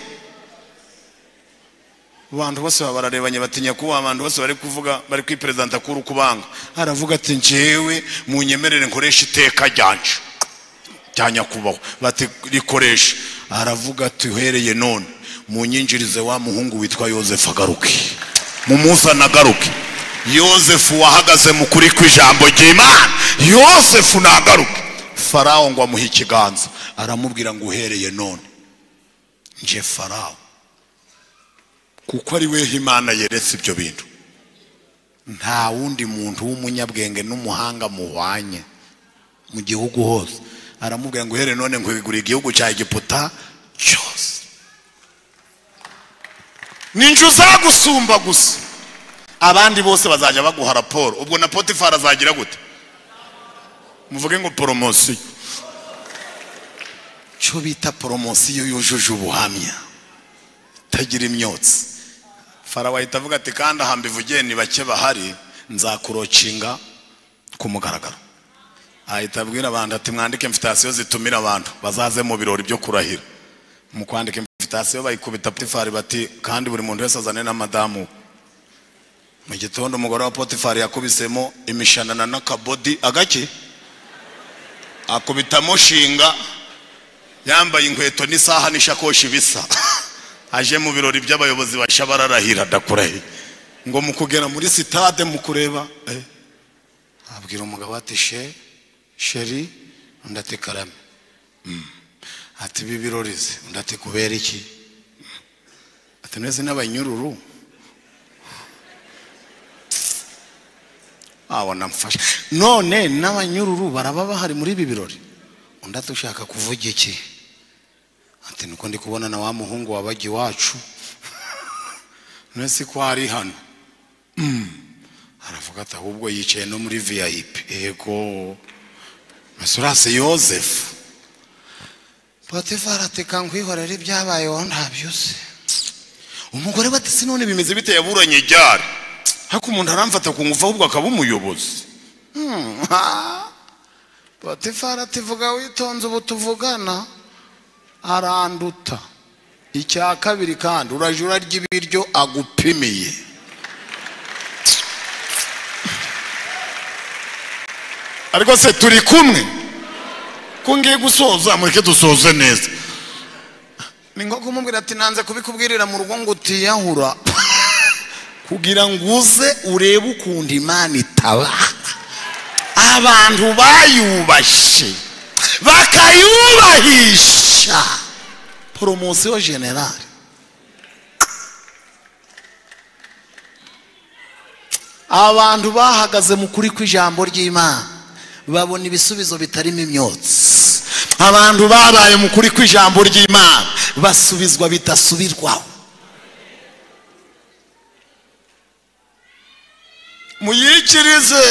abantu bose bararebanye batinya kuba abantu bose bari kuvuga bari kwipresenta kuri kubanga aravuga ati njewe munyemerere nkoresha iteka ryanje cyanya kubaho bati rikoresha aravuga ati uhereye none munyinjirize wa muhungu witwa Yozefu agaruke mu Musa nagaruke Yozefu wahagaze mu kuri kw'ijambo ry'Imana Yozefu nagaruke Farawo ngo amuha ikiganza aramubwira ngo uhereye none nje Farawo kuko ari we Imana yeretse ibyo bintu nta wundi muntu w'umunyabwenge n'umuhanga muhwanye mu gihugu hose aramubwira ngo uhereye none nkwigura igihugu cya Egiputa cyose ninjye uzagusumba gusa abandi bose bazajya baguha raporo ubwo na Potifari azagira gute muvuge ngo poromosiyo cyo bita poromosiyo yujuje ubuhamya tagira imyotsi Farawo ahita avuga ati kandi aha mbivugiye ni bake bahari nzakurocinga ku mugaragaro ahita abwira abantu ati mwandike invitation zitumira abantu bazaze mu birori byo kurahira mu kwandika invitation bayikubita Potifari bati kandi buri muntu wese azane na madamu mu gitondo umugore wa Potifari yakubisemo imishanana n'akabodi agake akubitamo shinga yambaye inkweto n'isaha n'ishakoshi bisa aje mu birori by'abayobozi bashabararahira dakurahe ngo mukugera muri sitade mukureba eh abwira umugabo ati she sheri ndate karame mm. ati bibirorize ndate kubera iki ati neze n'abanyururu abona mfasha none n'abanyururu baraba bahari muri ibi birori ndate ushaka kuvuga iki ati nuko ndi kubona na wa muhungu wabaji wacu nese ko ari hano mm. aravuga ati ahubwo yicaye no muri V I P ego Masurase Yozefu Potifari ati kankwihorera ibyabayeho ntabyose umugore bati sinone bimeze bite yaburanye ryari hako umuntu aramfata kungufa ahubwo akaba umuyobozi hmm. Potifari ati vuga witonze ubu tuvugana aranduta icya kabiri kandi urajura ry'ibiryo agupimiye ariko se turi kumwe kungiye gusoza mureke dusoze neza ni ngo kumubwira ati nanze kubikubwirira mu rugo ngo utiyahura kugira ngo uze urebe ukundi Imana itaba abantu bayubashe bakayubahisha promosiyo generale abantu bahagaze mu kuri kw'ijambo ry'Imana babona ibisubizo bitarimo imyotsi abantu babaye mu kuri kw'ijambo ry'Imana basubizwa bitasubirwaho muyikirize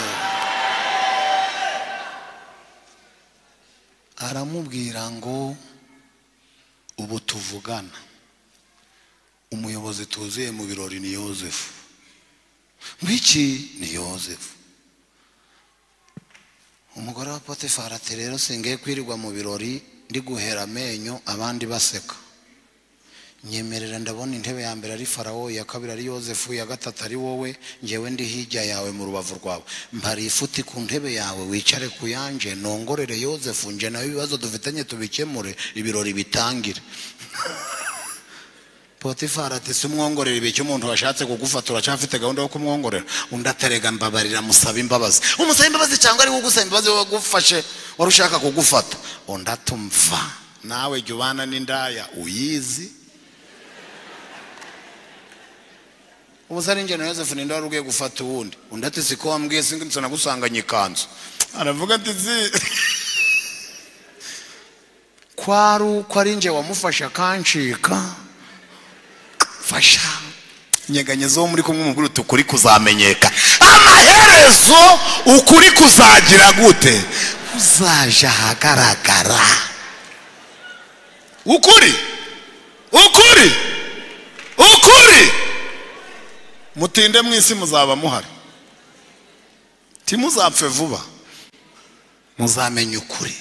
aramubwira ngo ubu tuvugana umuyobozi tuzuye mu birori ni Yozefu mbiki ni Yozefu umugore wa Potifari ati rero singiye kwirirwa mu birori ndi guhera amenyo abandi baseka nyemerera ndabona intebe ya mbere ari Farawo ya kabiri ari Yozefu ya gatatu ari wowe ngewe ndi hirya yawe mu rubavu rwawe mbari ifuti ku ntebe yawe wicare ku yanje nongorere Yozefu nje nawe ibibazo dufitanye tubikemure ibirori bitangire Potifari ati simwongorera ibiki umuntu washatse kugufata uracafite gahunda yo kumwongorera undaterega mbabarira musaba imbabazi umusaba imbabazi cyangwa ari ugusaba imbabazi wagufashe warushaka kugufata undatumva nawe jyubana n'indaya uyizi ubusari nje na Yosefu ninde wari ugiye gufata uwundi undi ati siko wambwiye sinzi nagusanganye ikanzu aravuga ati zi kwaru kwari nje wamufasha kancika fasha nyeganyezo muri kumwe umuguru tukuri kuzamenyeka amaherezo ukuri kuzagira gute kuzaja hagaragara ukuri ukuri ukuri mutinde mwisi muzaba muhari timuzapfe vuba muzamenye ukuri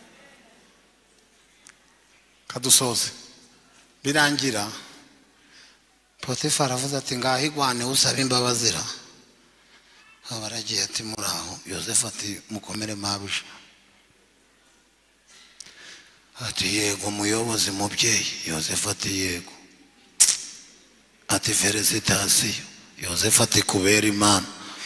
kadusoze birangira Potifara avuze ati ngahigwane usaba imbabazira abaragiye ati muraho Yosefu ati mukomere mabuje ati yego muyobozi mubyeyi Yosefu ati yego ati felicitasiyo Yosefu ati kubera Imana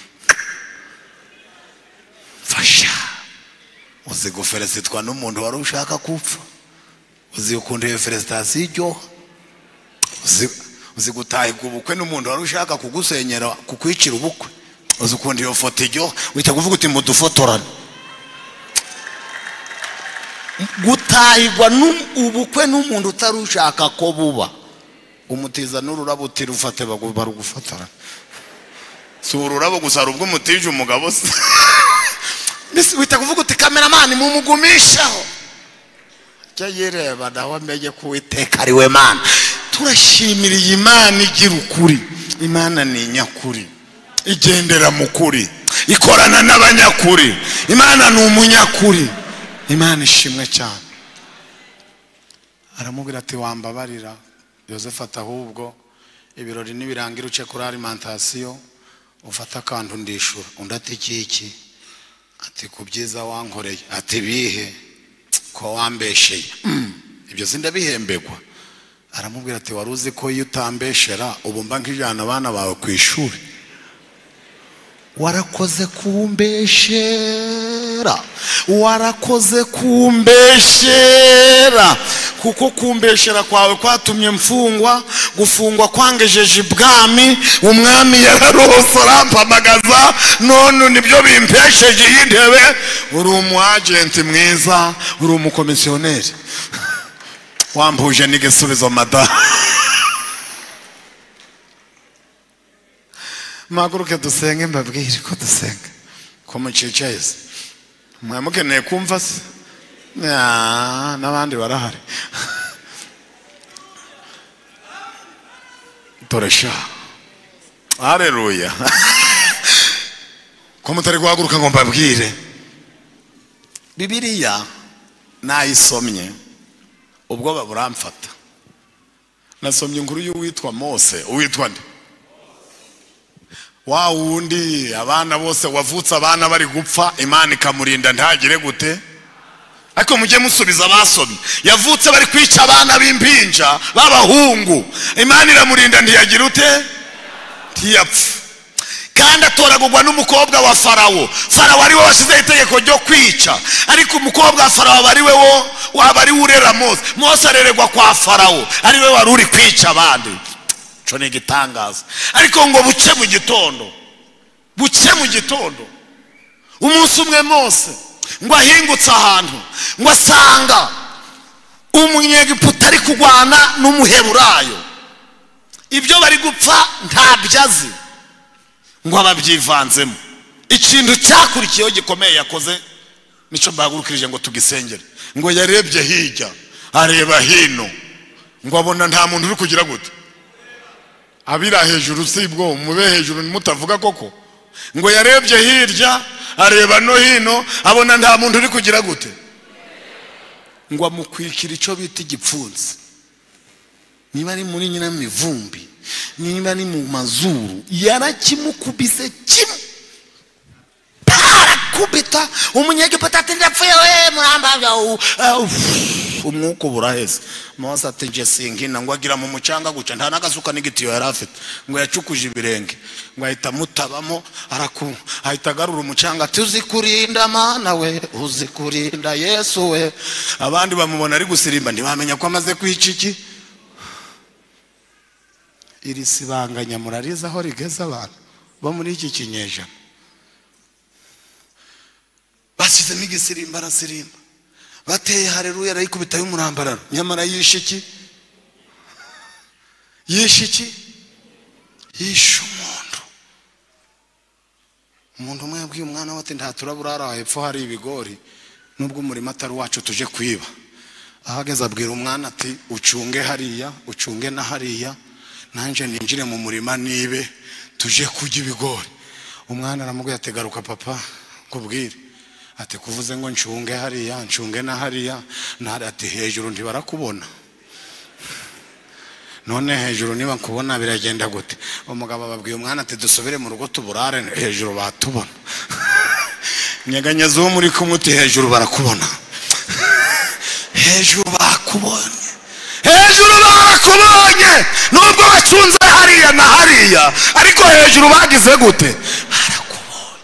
fasha uzi gufelicitwa n'umuntu wari ushaka kupfa uzi ukunda iyo felicitasiyo iryoha uzi uzi gutahirwa ubukwe n'umuntu wari ushaka kugusenyera kukwicira ubukwe uzi ukunda iyo foto iryoha uhita kuvuga uti mudufotorane gutahirwa ubukwe n'umuntu utari ushaka ko buba umutiza n'ururabo uti rufate barugufotora si ururabo gusa rubwo umutije umugabo se uhita kuvuga uti kameramani mumugumishaho cyo yireba naho mbege kuwiteka ari we Mana turashimiriye Imana igira ukuri Imana ni nyakuri igendera mu kuri ikorana n'abanyakuri Imana ni umunyakuri Imana ishimwe cyane aramubwira ati wambabarira Yosefu ati ahubwo ibirori nibirangira uce kuri alimentation ufata akantu ndishura undi ati kiki ati kubyiza wankoreye ati bihe ko wambesheye ibyo sindabihembegwa aramubwira ati waruzi ko iyo utambeshera ubu mba nkijana abana bawe ku ishuri warakoze kumbeshera warakoze kumbeshera kuko kumbeshera kwawe kwatumye mfungwa gufungwa kwangejeje ibwami umwami yararose arampamagaza none nibyo bimpesheje y'intebe uri umu agent mwiza uri umukomisiyoneri wampuje n'igisubizo mada maguruke dusenge mbabwire ko dusenga ko mucicaye mwe mukeneye kumva se n'abandi barahari toresha haleluya ko mutari guhaguruka ngo mbabwire Bibiliya nayisomye ubwo buramfata nasomye inkuru y'uwitwa Mose uwitwa nde wa wundi abana bose wavutse abana bari gupfa Imana ikamurinda ntagire gute ariko mujye musubiza abasomye yavutse bari kwica abana b'impinja b'abahungu Imana iramurinda ntiyagira ute ntiyapfa kandi atoragurwa n'umukobwa wa Farawo Farawo ari we washizeho itegeko ryo kwica ariko umukobwa wa Farawo ari we wo waba ari urera Mose Mose arererwa kwa Farawo ari we wari uri kwica abandi cyo ni igitangaza ariko ngo buce mu gitondo buce mu gitondo umunsi umwe Mose ngo ahingutse ahantu ngo asanga umunyegiputa ari kugwana n'umuheburayo ibyo bari gupfa ntabyazi ngo ababyivanzemo ikintu cyakurikiyeho gikomeye yakoze nico mbagurukirije ngo tugisengere ngo yarebye hirya areba hino ngo abona nta muntu uri kugira gute abira hejuru sibwo umube hejuru nimutavuga koko ngo yarebye hirya areba no hino abona nta muntu uri kugira gute ngo amukwikira ico bita igipfunsi niba ari muri nyina mivumbi niba ni mu mazuru yarakimukubise kimwe parakubita umunyegiputa ati ndapfuye we mwamba umwuka buraheze Mose ati nje sinkina ngo agira mu mucanga guca nta nagasuka n'igitiyo yari afite ngo yacukuje ibirenge ngo ahita mutabamo araku ahita agarura umucanga ati uzi kurinda Mana we uzi kurinda Yesu we abandi bamubona ari gusirimba ntibamenya ko amaze kwica iki iri sibanganya murariza aho rigeze abantu bo muri iki kinyejana basizemo igisirimba arasirimba bateye haleluya arayikubita y'umurambararo nyamara yishiki yishiki yishe umuntu umuntu umwe yabwiye umwana we ati nta turaburara hepfo hari ibigori nubwo umurimo atari wacu tuje kwiba ahageze abwira umwana ati ucunge hariya ucunge na hariya nanje ninjire mu murima nibe tuje kurya ibigori umwana aramubwiye ati garuka papa kubwire ati kuvuze ngo ncunge hariya ncunge na hariya nari ati hejuru ntibarakubona none hejuru niba kubona biragenda gute umugabo babwiye umwana ati dusubire mu rugo tuburare hejuru batubona nyeganyeza uwo muri kumuti hejuru barakubona hejuru bakubonye hejuru barakubonye nubwo bacunze hariya na hariya ariko hejuru bagize gute barakubonye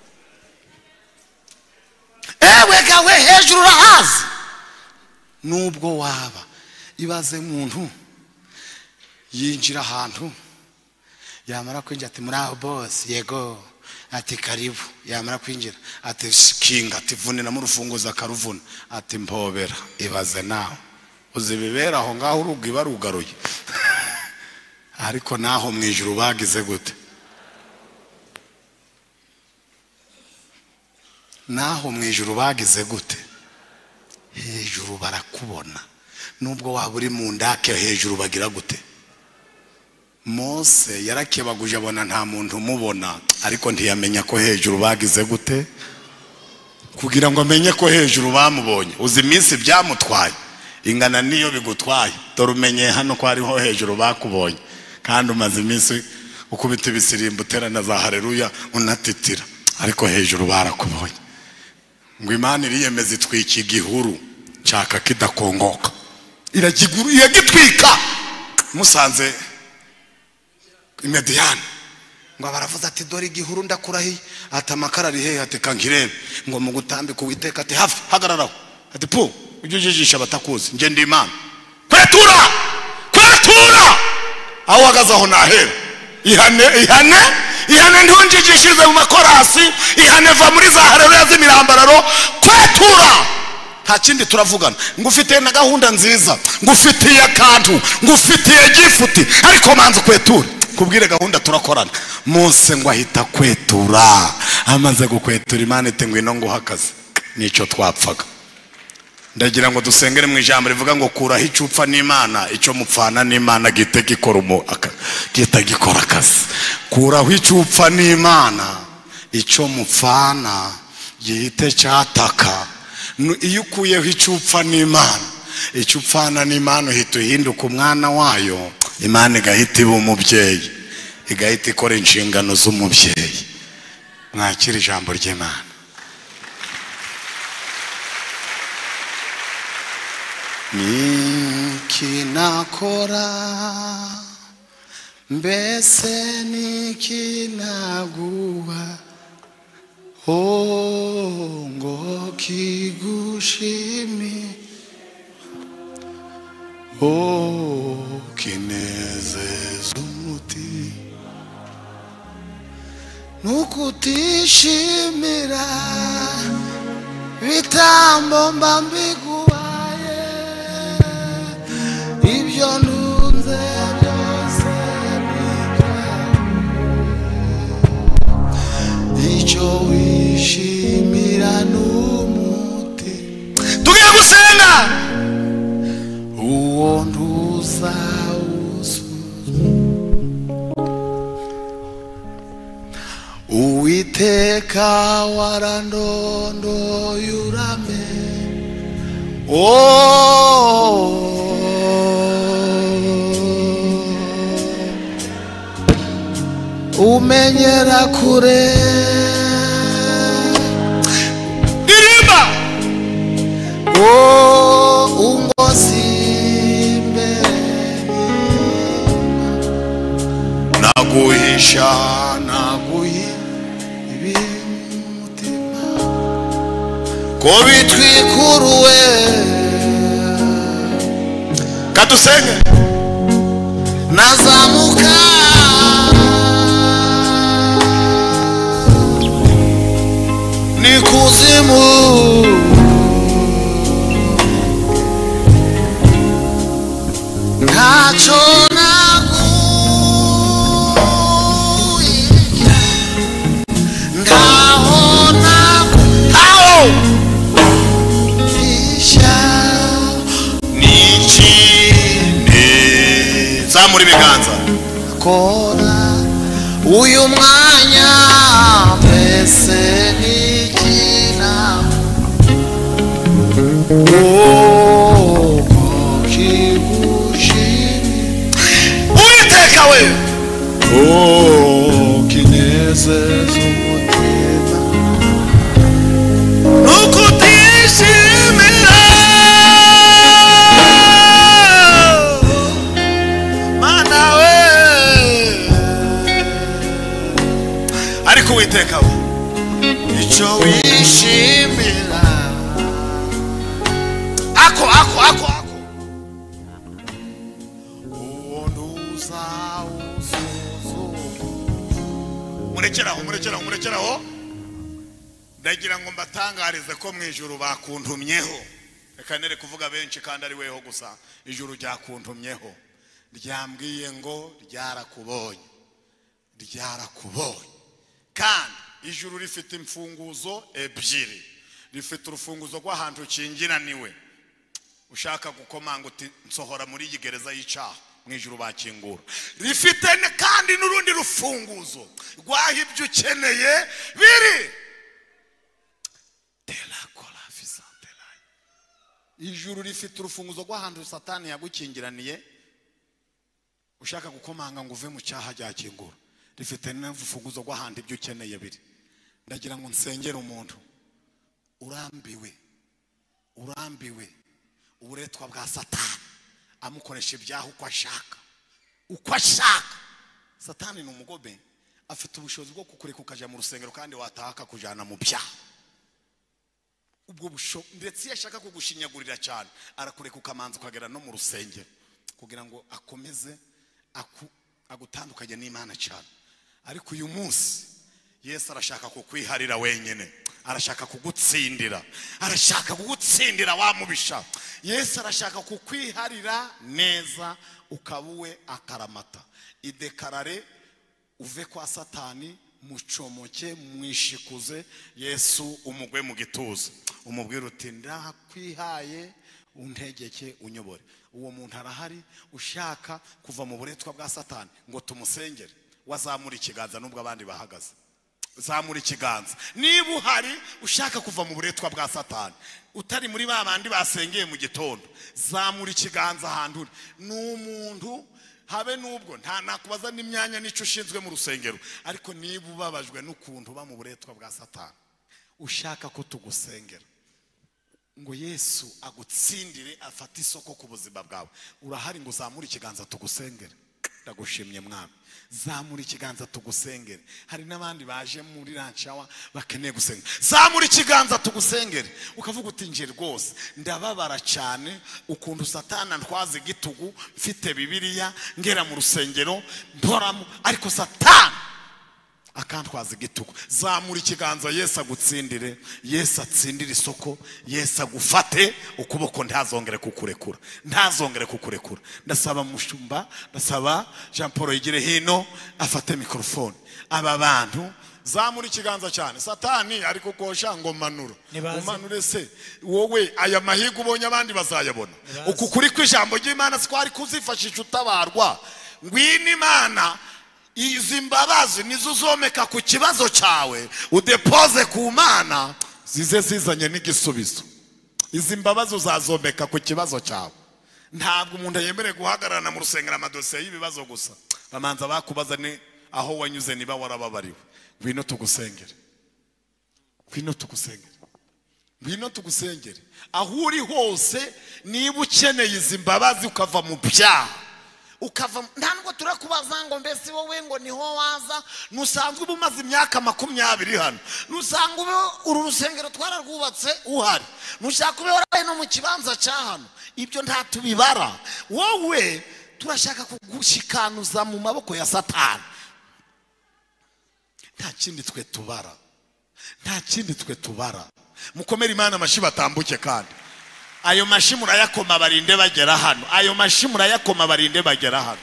ewe gawe hejuru urahazi nubwo waba ibaze muntu yinjira ahantu yamara kwinjira ati muri aho boss yego ati karibu yamara kwinjira ati kinga ati vunina mu rufunguzo akaruvuna ati mpobera ibaze naho uzibibera aho ngaho urugi barugaruye ariko naho mwijuru bagize gute naho mwijuru bagize gute hejuru barakubona nubwo waba uri mu ndake hejuru bagira gute Mose yarakebaguje abona nta muntu umubona ariko ntiyamenya ko hejuru bagize gute kugira ngo amenye ko hejuru bamubonye uzi iminsi byamutwaye ingana niyo bigutwaye dore umenye hano ko hariho hejuru bakubonye kandi umaze iminsi ukubita ibisirimbo uterana za haleluya unatitira ariko hejuru barakubonye ngo Imana iriyemeza itwika igihuru cyaka kidakongoka iragiguru yagitwika musanze Imediyani ngo baravuze ati dore igihuru ndakurahiye ati amakara ari hehe ati kankirebe ngo mu gutambika Uwiteka ati hafi hagararaho ati pu ujujijisha batakuzi nje ndi Imana kwetura kwetura aho wagaze aho nahera ihane ihane ihane ndonjijishirize mu makorasi ihane va muri za haleluya z'imirambararo kwetura nta kindi turavugana ngufitiye na gahunda nziza ngufitiye akantu ngufitiye gifuti ariko manzi kwetura kubwire gahunda turakorana Mose ngo ahita kwetura amaze gukwetura Imana ite ngwino ngo hakaze nico twapfaga ndagira ngo dusengere mu ijambo rivuga ngo kuraho icupfa n'Imana ico mupfana n'Imana gite gikora umu gita gikora akazi kuraho icupfa n'Imana ico mupfana gihite cyataka iyo ukuyeho icupfa n'Imana icupfana n'Imana hito hinduka umwana wayo Imana igahita iba umubyeyi igahita ikora inshingano z'umubyeyi mwakira ijambo ry'Imana niki nakora mbese niki naguha oh ngo kigushimi oh kinezeza umuti nukutishimira bitambo mbambiguhaye ibyo nunze byose icyo wishimira n'umuti tugiye gusenga uwo ntuza Uwiteka warandondoye urame oh umenyera kure irimba oh ungosimbe naguhisha naguhi ibimutima ko bitwikuruwe kadusenge nazamuka ni kuzimu ntacyo naguye ngaho nago aho isha nikine zamura ibiganza kora uyu mwanya mbese nikina oh Uiteka we oh kinezeza umutima ukutishimira mana we ariko Uiteka we ico wishimira ako ako ako murekeraho murekeraho murekeraho ndagira ngo mbatangarize ko mu ijuru bakuntumyeho reka nere kuvuga benshi kandi ari weho gusa ijuru ryakuntumyeho ryambwiye ngo ryarakubonye ryarakubonye kandi ijuru rifite imfunguzo ebyiri rifite urufunguzo rw'ahantu ukingiraniwe ushaka gukomanga uti nsohora muri iyi gereza y'icyaha mwijuru bakingura rifite kandi n'urundi rufunguzo rwaho ibyo ukeneye biri telakola fisantela ijuru rifite urufunguzo rw'ahantu satani yagukingiraniye ushaka gukomanga ngo uve mu cyaha ryakingura rifite n'urufunguzo rw'ahantu ibyo ukeneye biri ndagira ngo nsengere umuntu urambiwe urambiwe uburetwa bwa satani amukoresha ibyaha uko ashaka uko ashaka satani ni umugobe afite ubushobozi bwo kukureka ukaja mu rusengero kandi wataka kujana mu byaha ubwo busho ndetse iyo ashaka kugushinyagurira cyane arakureka ukamanza ukagera no mu rusengero kugira ngo akomeze agutandukanye n'Imana cyane ariko uyu munsi Yesu arashaka kukwiharira wenyene arashaka kugutsindira arashaka kugutsindira wamubisha Yesu arashaka kukwiharira neza ukabuwe akaramata idekarare uve kwa satani mucomoke mwishikuze Yesu umugwe mu gituza umubwira uti ndakwihaye untegeke unyobore uwo muntu arahari ushaka kuva mu buretwa bwa satani ngo tumusengere wazamura ikiganza nubwo abandi bahagaze zamura ikiganza niba uhari ushaka kuva mu buretwa bwa satani utari muri babandi basengeye mu gitondo zamura ikiganza ahantu n'umuntu habe nubwo nta nakubaza n'imyanya nico ushinzwe mu rusengero ariko niba ubabajwe n'ukuntu ba mu buretwa bwa satani ushaka ko tugusengera ngo Yesu agutsindire afate isoko ku buzima bwawe urahari ngo zamura ikiganza tugusengere ndagushimye mwami zamura ikiganza tugusengere hari nabandi baje muri ranchawa bakeneye gusenga zamura ikiganza tugusengere ukavuga uti nje rwose ndababara cyane ukuntu satana ntwaze gitugu mfite bibiliya ngera mu rusengero mporamo ariko satana akantwaza igitugu zamura ikiganza Yesu agutsindire Yesu atsindire isoko Yesu agufate ukuboko ntazongere kukurekura ntazongere kukurekura ndasaba mushumba ndasaba Jean Paul yigire hino afate microphone aba bantu zamura ikiganza cyane satani ariko kosha ngo manura umanure se wowe aya mahigo ubonye abandi bazayabona uku kuri kw'ijambo ry'Imana sikwari kuzifashisha utabarwa ngwini Imana izi mbabazi nizo uzomeka ku kibazo cyawe udepoze ku Mana zize zizanye n'igisubizo izi mbabazi uzazomeka ku kibazo cyawe ntabwo umuntu yemere guhagarana mu rusengero amadosiye y'ibibazo gusa bamanza bakubaza ni aho wanyuze niba warababariwe ngwino tugusengere ngwino tugusengere ngwino tugusengere aho uri hose niba ukeneye izi mbabazi ukava mu byaha ukava ntango turakubaza ngo mbese wowe ngo niho waza nusanzwe bumaze imyaka makumyabiri hano nusanga uru rusengero twararwubatse uhari nushaka ube waraye no mu kibanza cya hano ibyo nta tubibara wowe turashaka kugushikanuza mu maboko ya Satani. Nta kindi twe tubara, nta kindi twe tubara. Mukomere Imana amashi batambuke kandi ayo mashi murayakoma barinde bagera hano, ayo mashi murayakoma barinde bagera hano.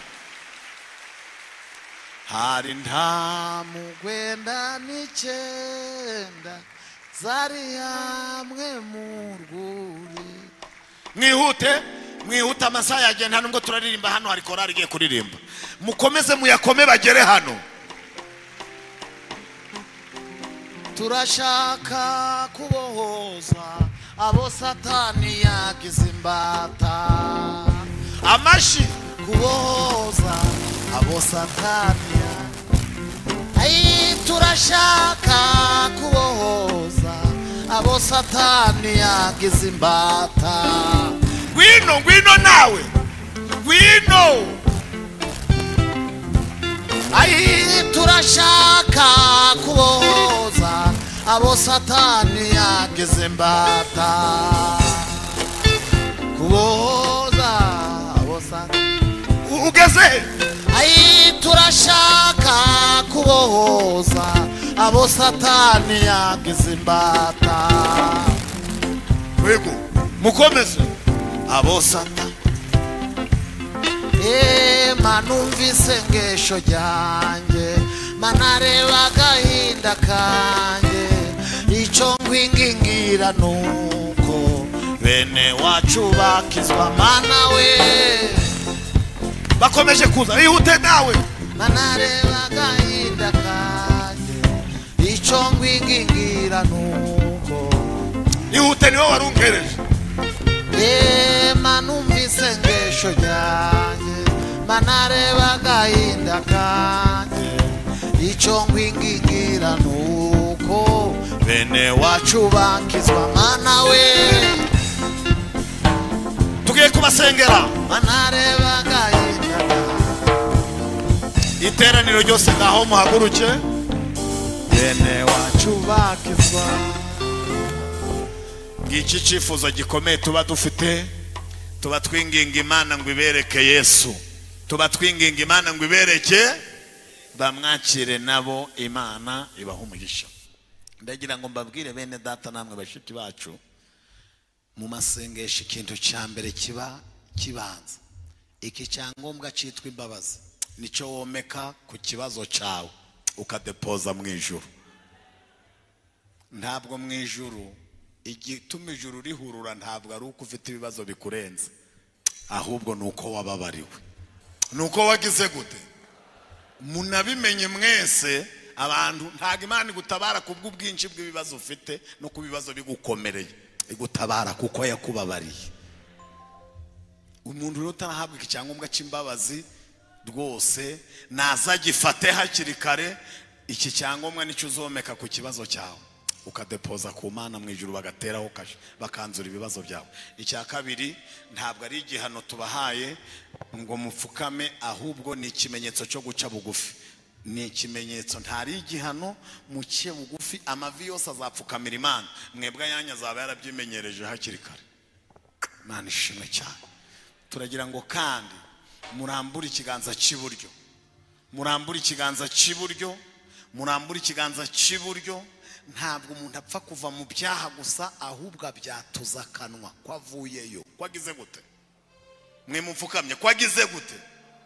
Hari ntamugwenda n'icyenda zari hamwe mu rwuri. Mwihute mwihute amasaha yagenda nubwo turaririmba hano, hari korari igiye kuririmba. Mukomeze muyakome bagere hano. Turashaka kubohoza abo Satani yagize imbata. Amashi kubohoza abo Satani. Ai turashaka kubohoza abo Satani yagize imbata. Gwino gwino nawe gwino. Ai turashaka kubohoza abo Satani yagize imbata. Kubohoza abo Satani ugeze. Ai turashaka kubohoza abo Satani yagize imbata. Wego mukomeze abo Satani. Eh manumvise ngesho ryanjye, manareba gahinda kanje. Ico ngwingingira nuko bene wacu bakizwa. Mana we bakomeje kuza ihute nawe. Manareba gahinda kanje, ico ngwingingira nuko ihute niwe warungereje. Eh manumvise ngesho ryanjye, manareba gahinda kanje. Ico ngwingingira nuko bene wacu bakizwa. Mana we tugiye kubasengera. Manareba gahinda kanje. Iteraniro ryose ngaho muhaguruke. Bene wacu bakizwa. Iki cyifuzo gikomeye tuba dufite, tuba twinginga Imana ngo ibereke Yesu. Tuba twinginga Imana ngo ibereke bamwakire nabo Imana ibaha umugisha. Ndagira ngo mbabwire bene data namwe bashiki bacu, mu masengesho ikintu cya mbere kiba kibanza, iki cyangombwa cyitwa imbabazi, nico womeka ku kibazo cyawe ukadepoza mu ijuru. Ntabwo mu ijuru igituma ijuru rihurura ntabwo ari uko ufite ibibazo bikurenze, ahubwo nuko wababariwe, nuko wagize gute. Munabimenye mwese abantu, ntabwo Imana igutabara kubw'ubwinshi bw'ibibazo ufite no ku bibazo bigukomereye, igutabara kuko yakubabariye. Umuntu rero utarahabwa iki cyangombwa cy'imbabazi rwose nazagifate hakiri kare. Iki cyangombwa nicyo uzomeka ku kibazo cyawe ukadepoza ku Mana mu ijuru, bagateraho kashe bakanzura ibibazo byawe. Icya kabiri, ntabwo ari igihano tubahaye ngo mupfukame, ahubwo ni ikimenyetso cyo guca bugufi. Ni ikimenyetso, ntari igihano, muke bugufi. Amavi yose azapfukamira Imana, mwebwe yanya azaba yarabyimenyereje hakiri kare. Imana ishimwe cyane. Turagira ngo kandi murambure ikiganza cy'iburyo, murambure ikiganza cy'iburyo, murambure ikiganza cy'iburyo. Ntabwo umuntu apfa kuva mu byaha gusa, ahubwo abyatuza akanwa kwavuyeyo. Kwagize gute? Mwe mupfukamye kwagize gute?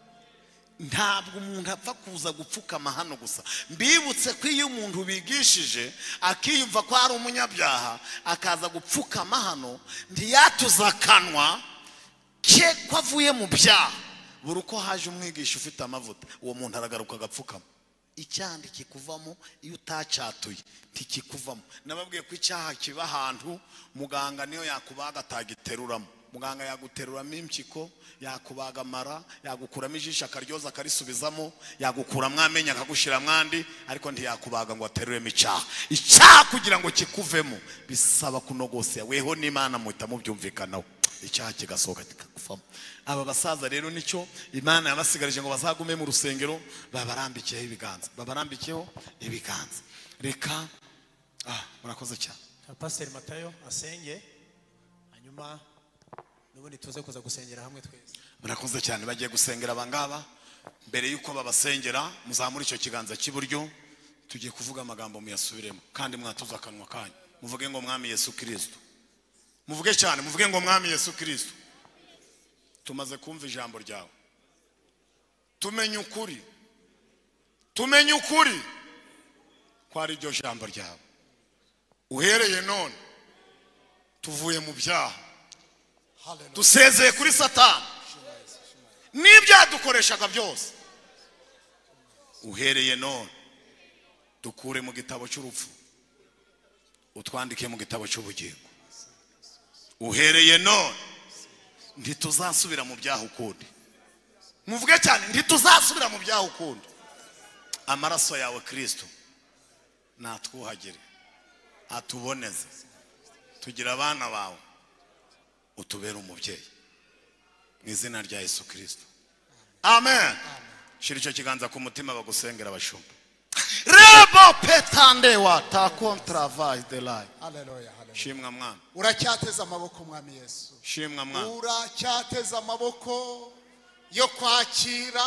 Ntabwo umuntu apfa kuza gupfukama hano gusa. Mbibutse ko iyo umuntu bigishije akiyumva ko ari umunyabyaha akaza gupfukama hano, ntiyatuza akanwa ke kwavuye mu byaha. Buri uko haje umwigisha ufite amavuta, uwo muntu aragaruka agapfukama. Icyandi kikuvamo iyo utacatuye ntikikuvamo. Nababwiye ko icyaha kiba ahantu muganga niyo yakubaga atagiteruramo. Muganga yaguteruramo impyiko, yakubaga mara, yagukuramo ijisho akaryoza akarisubizamo, yagukuramo amenyo akagushira mwandi, ariko ntiyakubaga ngo ateruremo icyaha. Icyaha kugira ngo kikuvemo bisaba kunogosya weho n'Imana muhita mubyumvikanaho, icyaha kigasohoka kikakuvamo. Aba basaza rero nicyo Imana yabasigarije ngo bazagume mu rusengero, babarambikeho ibiganza, babarambikeho ibiganza. Reka ah murakoze cyane. Pastor Matayo asenge, hanyuma nubundi tuze kuza gusengera hamwe twese. murakoze cyane. Bagiye gusengera abangaba. Mbere yuko babasengera muzamura icyo kiganza cy'iburyo, tugiye kuvuga amagambo muyasubiremo kandi mwatuza akanwa kanyu. Muvuge ngo mwami Yesu Kristo. Muvuge cyane, muvuge ngo mwami Yesu Kristo. Tumaze kumva ijambo ryawe, tumenye ukuri, tumenye ukuri ko ari ryo jambo ryawe. Uhereye none tuvuye mu byaha, dusezeye kuri Satani n'ibyadukoreshaga byose. Uhereye none dukure mu gitabo cy'urupfu, utwandike mu gitabo cy'ubugingo. Uhereye none ntituzasubira mu byaha ukundi. Muvuge cyane, ntituzasubira mu byaha ukundi. Amaraso yawe Kristo natwuhagire, atuboneze, tugira abana bawe, utubere umubyeyi mu izina rya Yesu Kristo. Amen. Shira icyo kiganza ku mutima bagusengera abashumba. Rebo petande wa ta contravais de la. Haleluya, haleluya. Shimwa mwana. Uracyateza amaboko mwami Yesu. Shimwa mwana. Uracyateza amaboko yo kwakira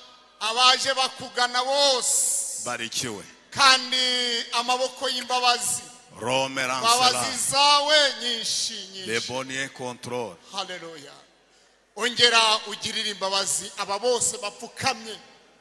abaje bakugana bose. Barikiwe. Kandi amaboko y'imbabazi. Rome ransela. Babazi zawe nyinshi nyinshi. Le bonnier contrôle. Haleluya. Ongera ugirira imbabazi aba bose bapfukamye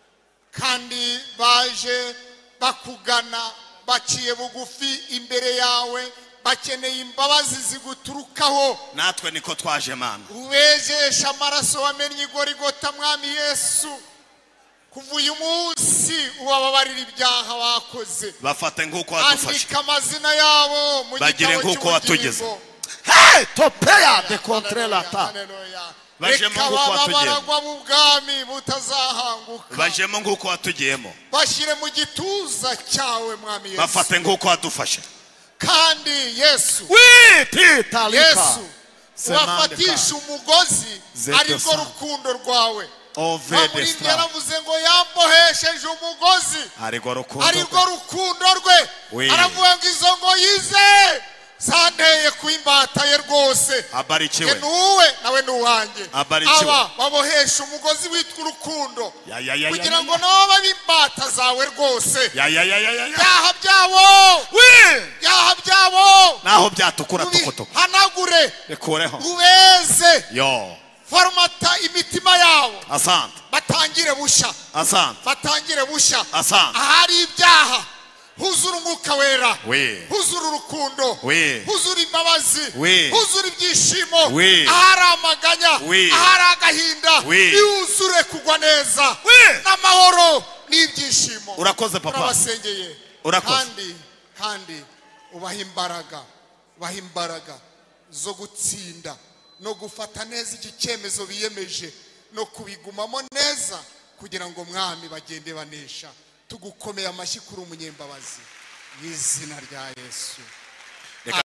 kandi baje bakugana baciye bugufi imbere yawe, bakeneye imbabazi ziguturukaho. Natwe niko twaje mana. Ubejesha amaraso wamenye igorigota mwami Yesu. Kuva uyu munsi ubabarira ibyaha bakoze. Bafate nk'uko wadufashe. Andika amazina yabo mu gitabo cy'ubugingo. Hey, topea de contre la ta. Bajemo nk'uko watugiyemo. Ubwami butazahanguka. Bajemo nk'uko watugiyemo. Bashyire mu gituza cyawe mwami Yesu. Bafate nk'uko wadufashe. Kandi Yesu, oui, Peter Yesu, wafatisha umugozi ariko rukundo rwawe. Amurindi yaravuze ngo yambohesheje umugozi ariko rukundo rwe. Aravuga ngo izo ngo yize santeye kuimbata ye rwose. Abarikiwe. Nuwe nawe nuwanjye. Aba babohesha umugozi witwa urukundo kugira ngo nabo babimbata zawe rwose. Byaha byabo, byaha byabo naho byatukura tukuto hanagure rekureho ubeze yo formata imitima yabo. Asante. Batangire busha. Asante. Batangire busha. Asante. Ahari ibyaha huzura umwuka wera, huzura urukundo, huzura imbabazi, huzura ibyishimo. Ahari amaganya, ahari agahinda, yuzure kugwa neza n'amahoro n'ibyishimo. Urakoze papa. Urabasengeye. Urakoze. Kandi kandi ubaha imbaraga, ubaha imbaraga zo gutsinda no gufata neza iki cyemezo biyemeje no kubigumamo neza kugira ngo mwami bagende banesha. Tugukomeye amashyi kuri umunyembabazi mu izina rya Yesu.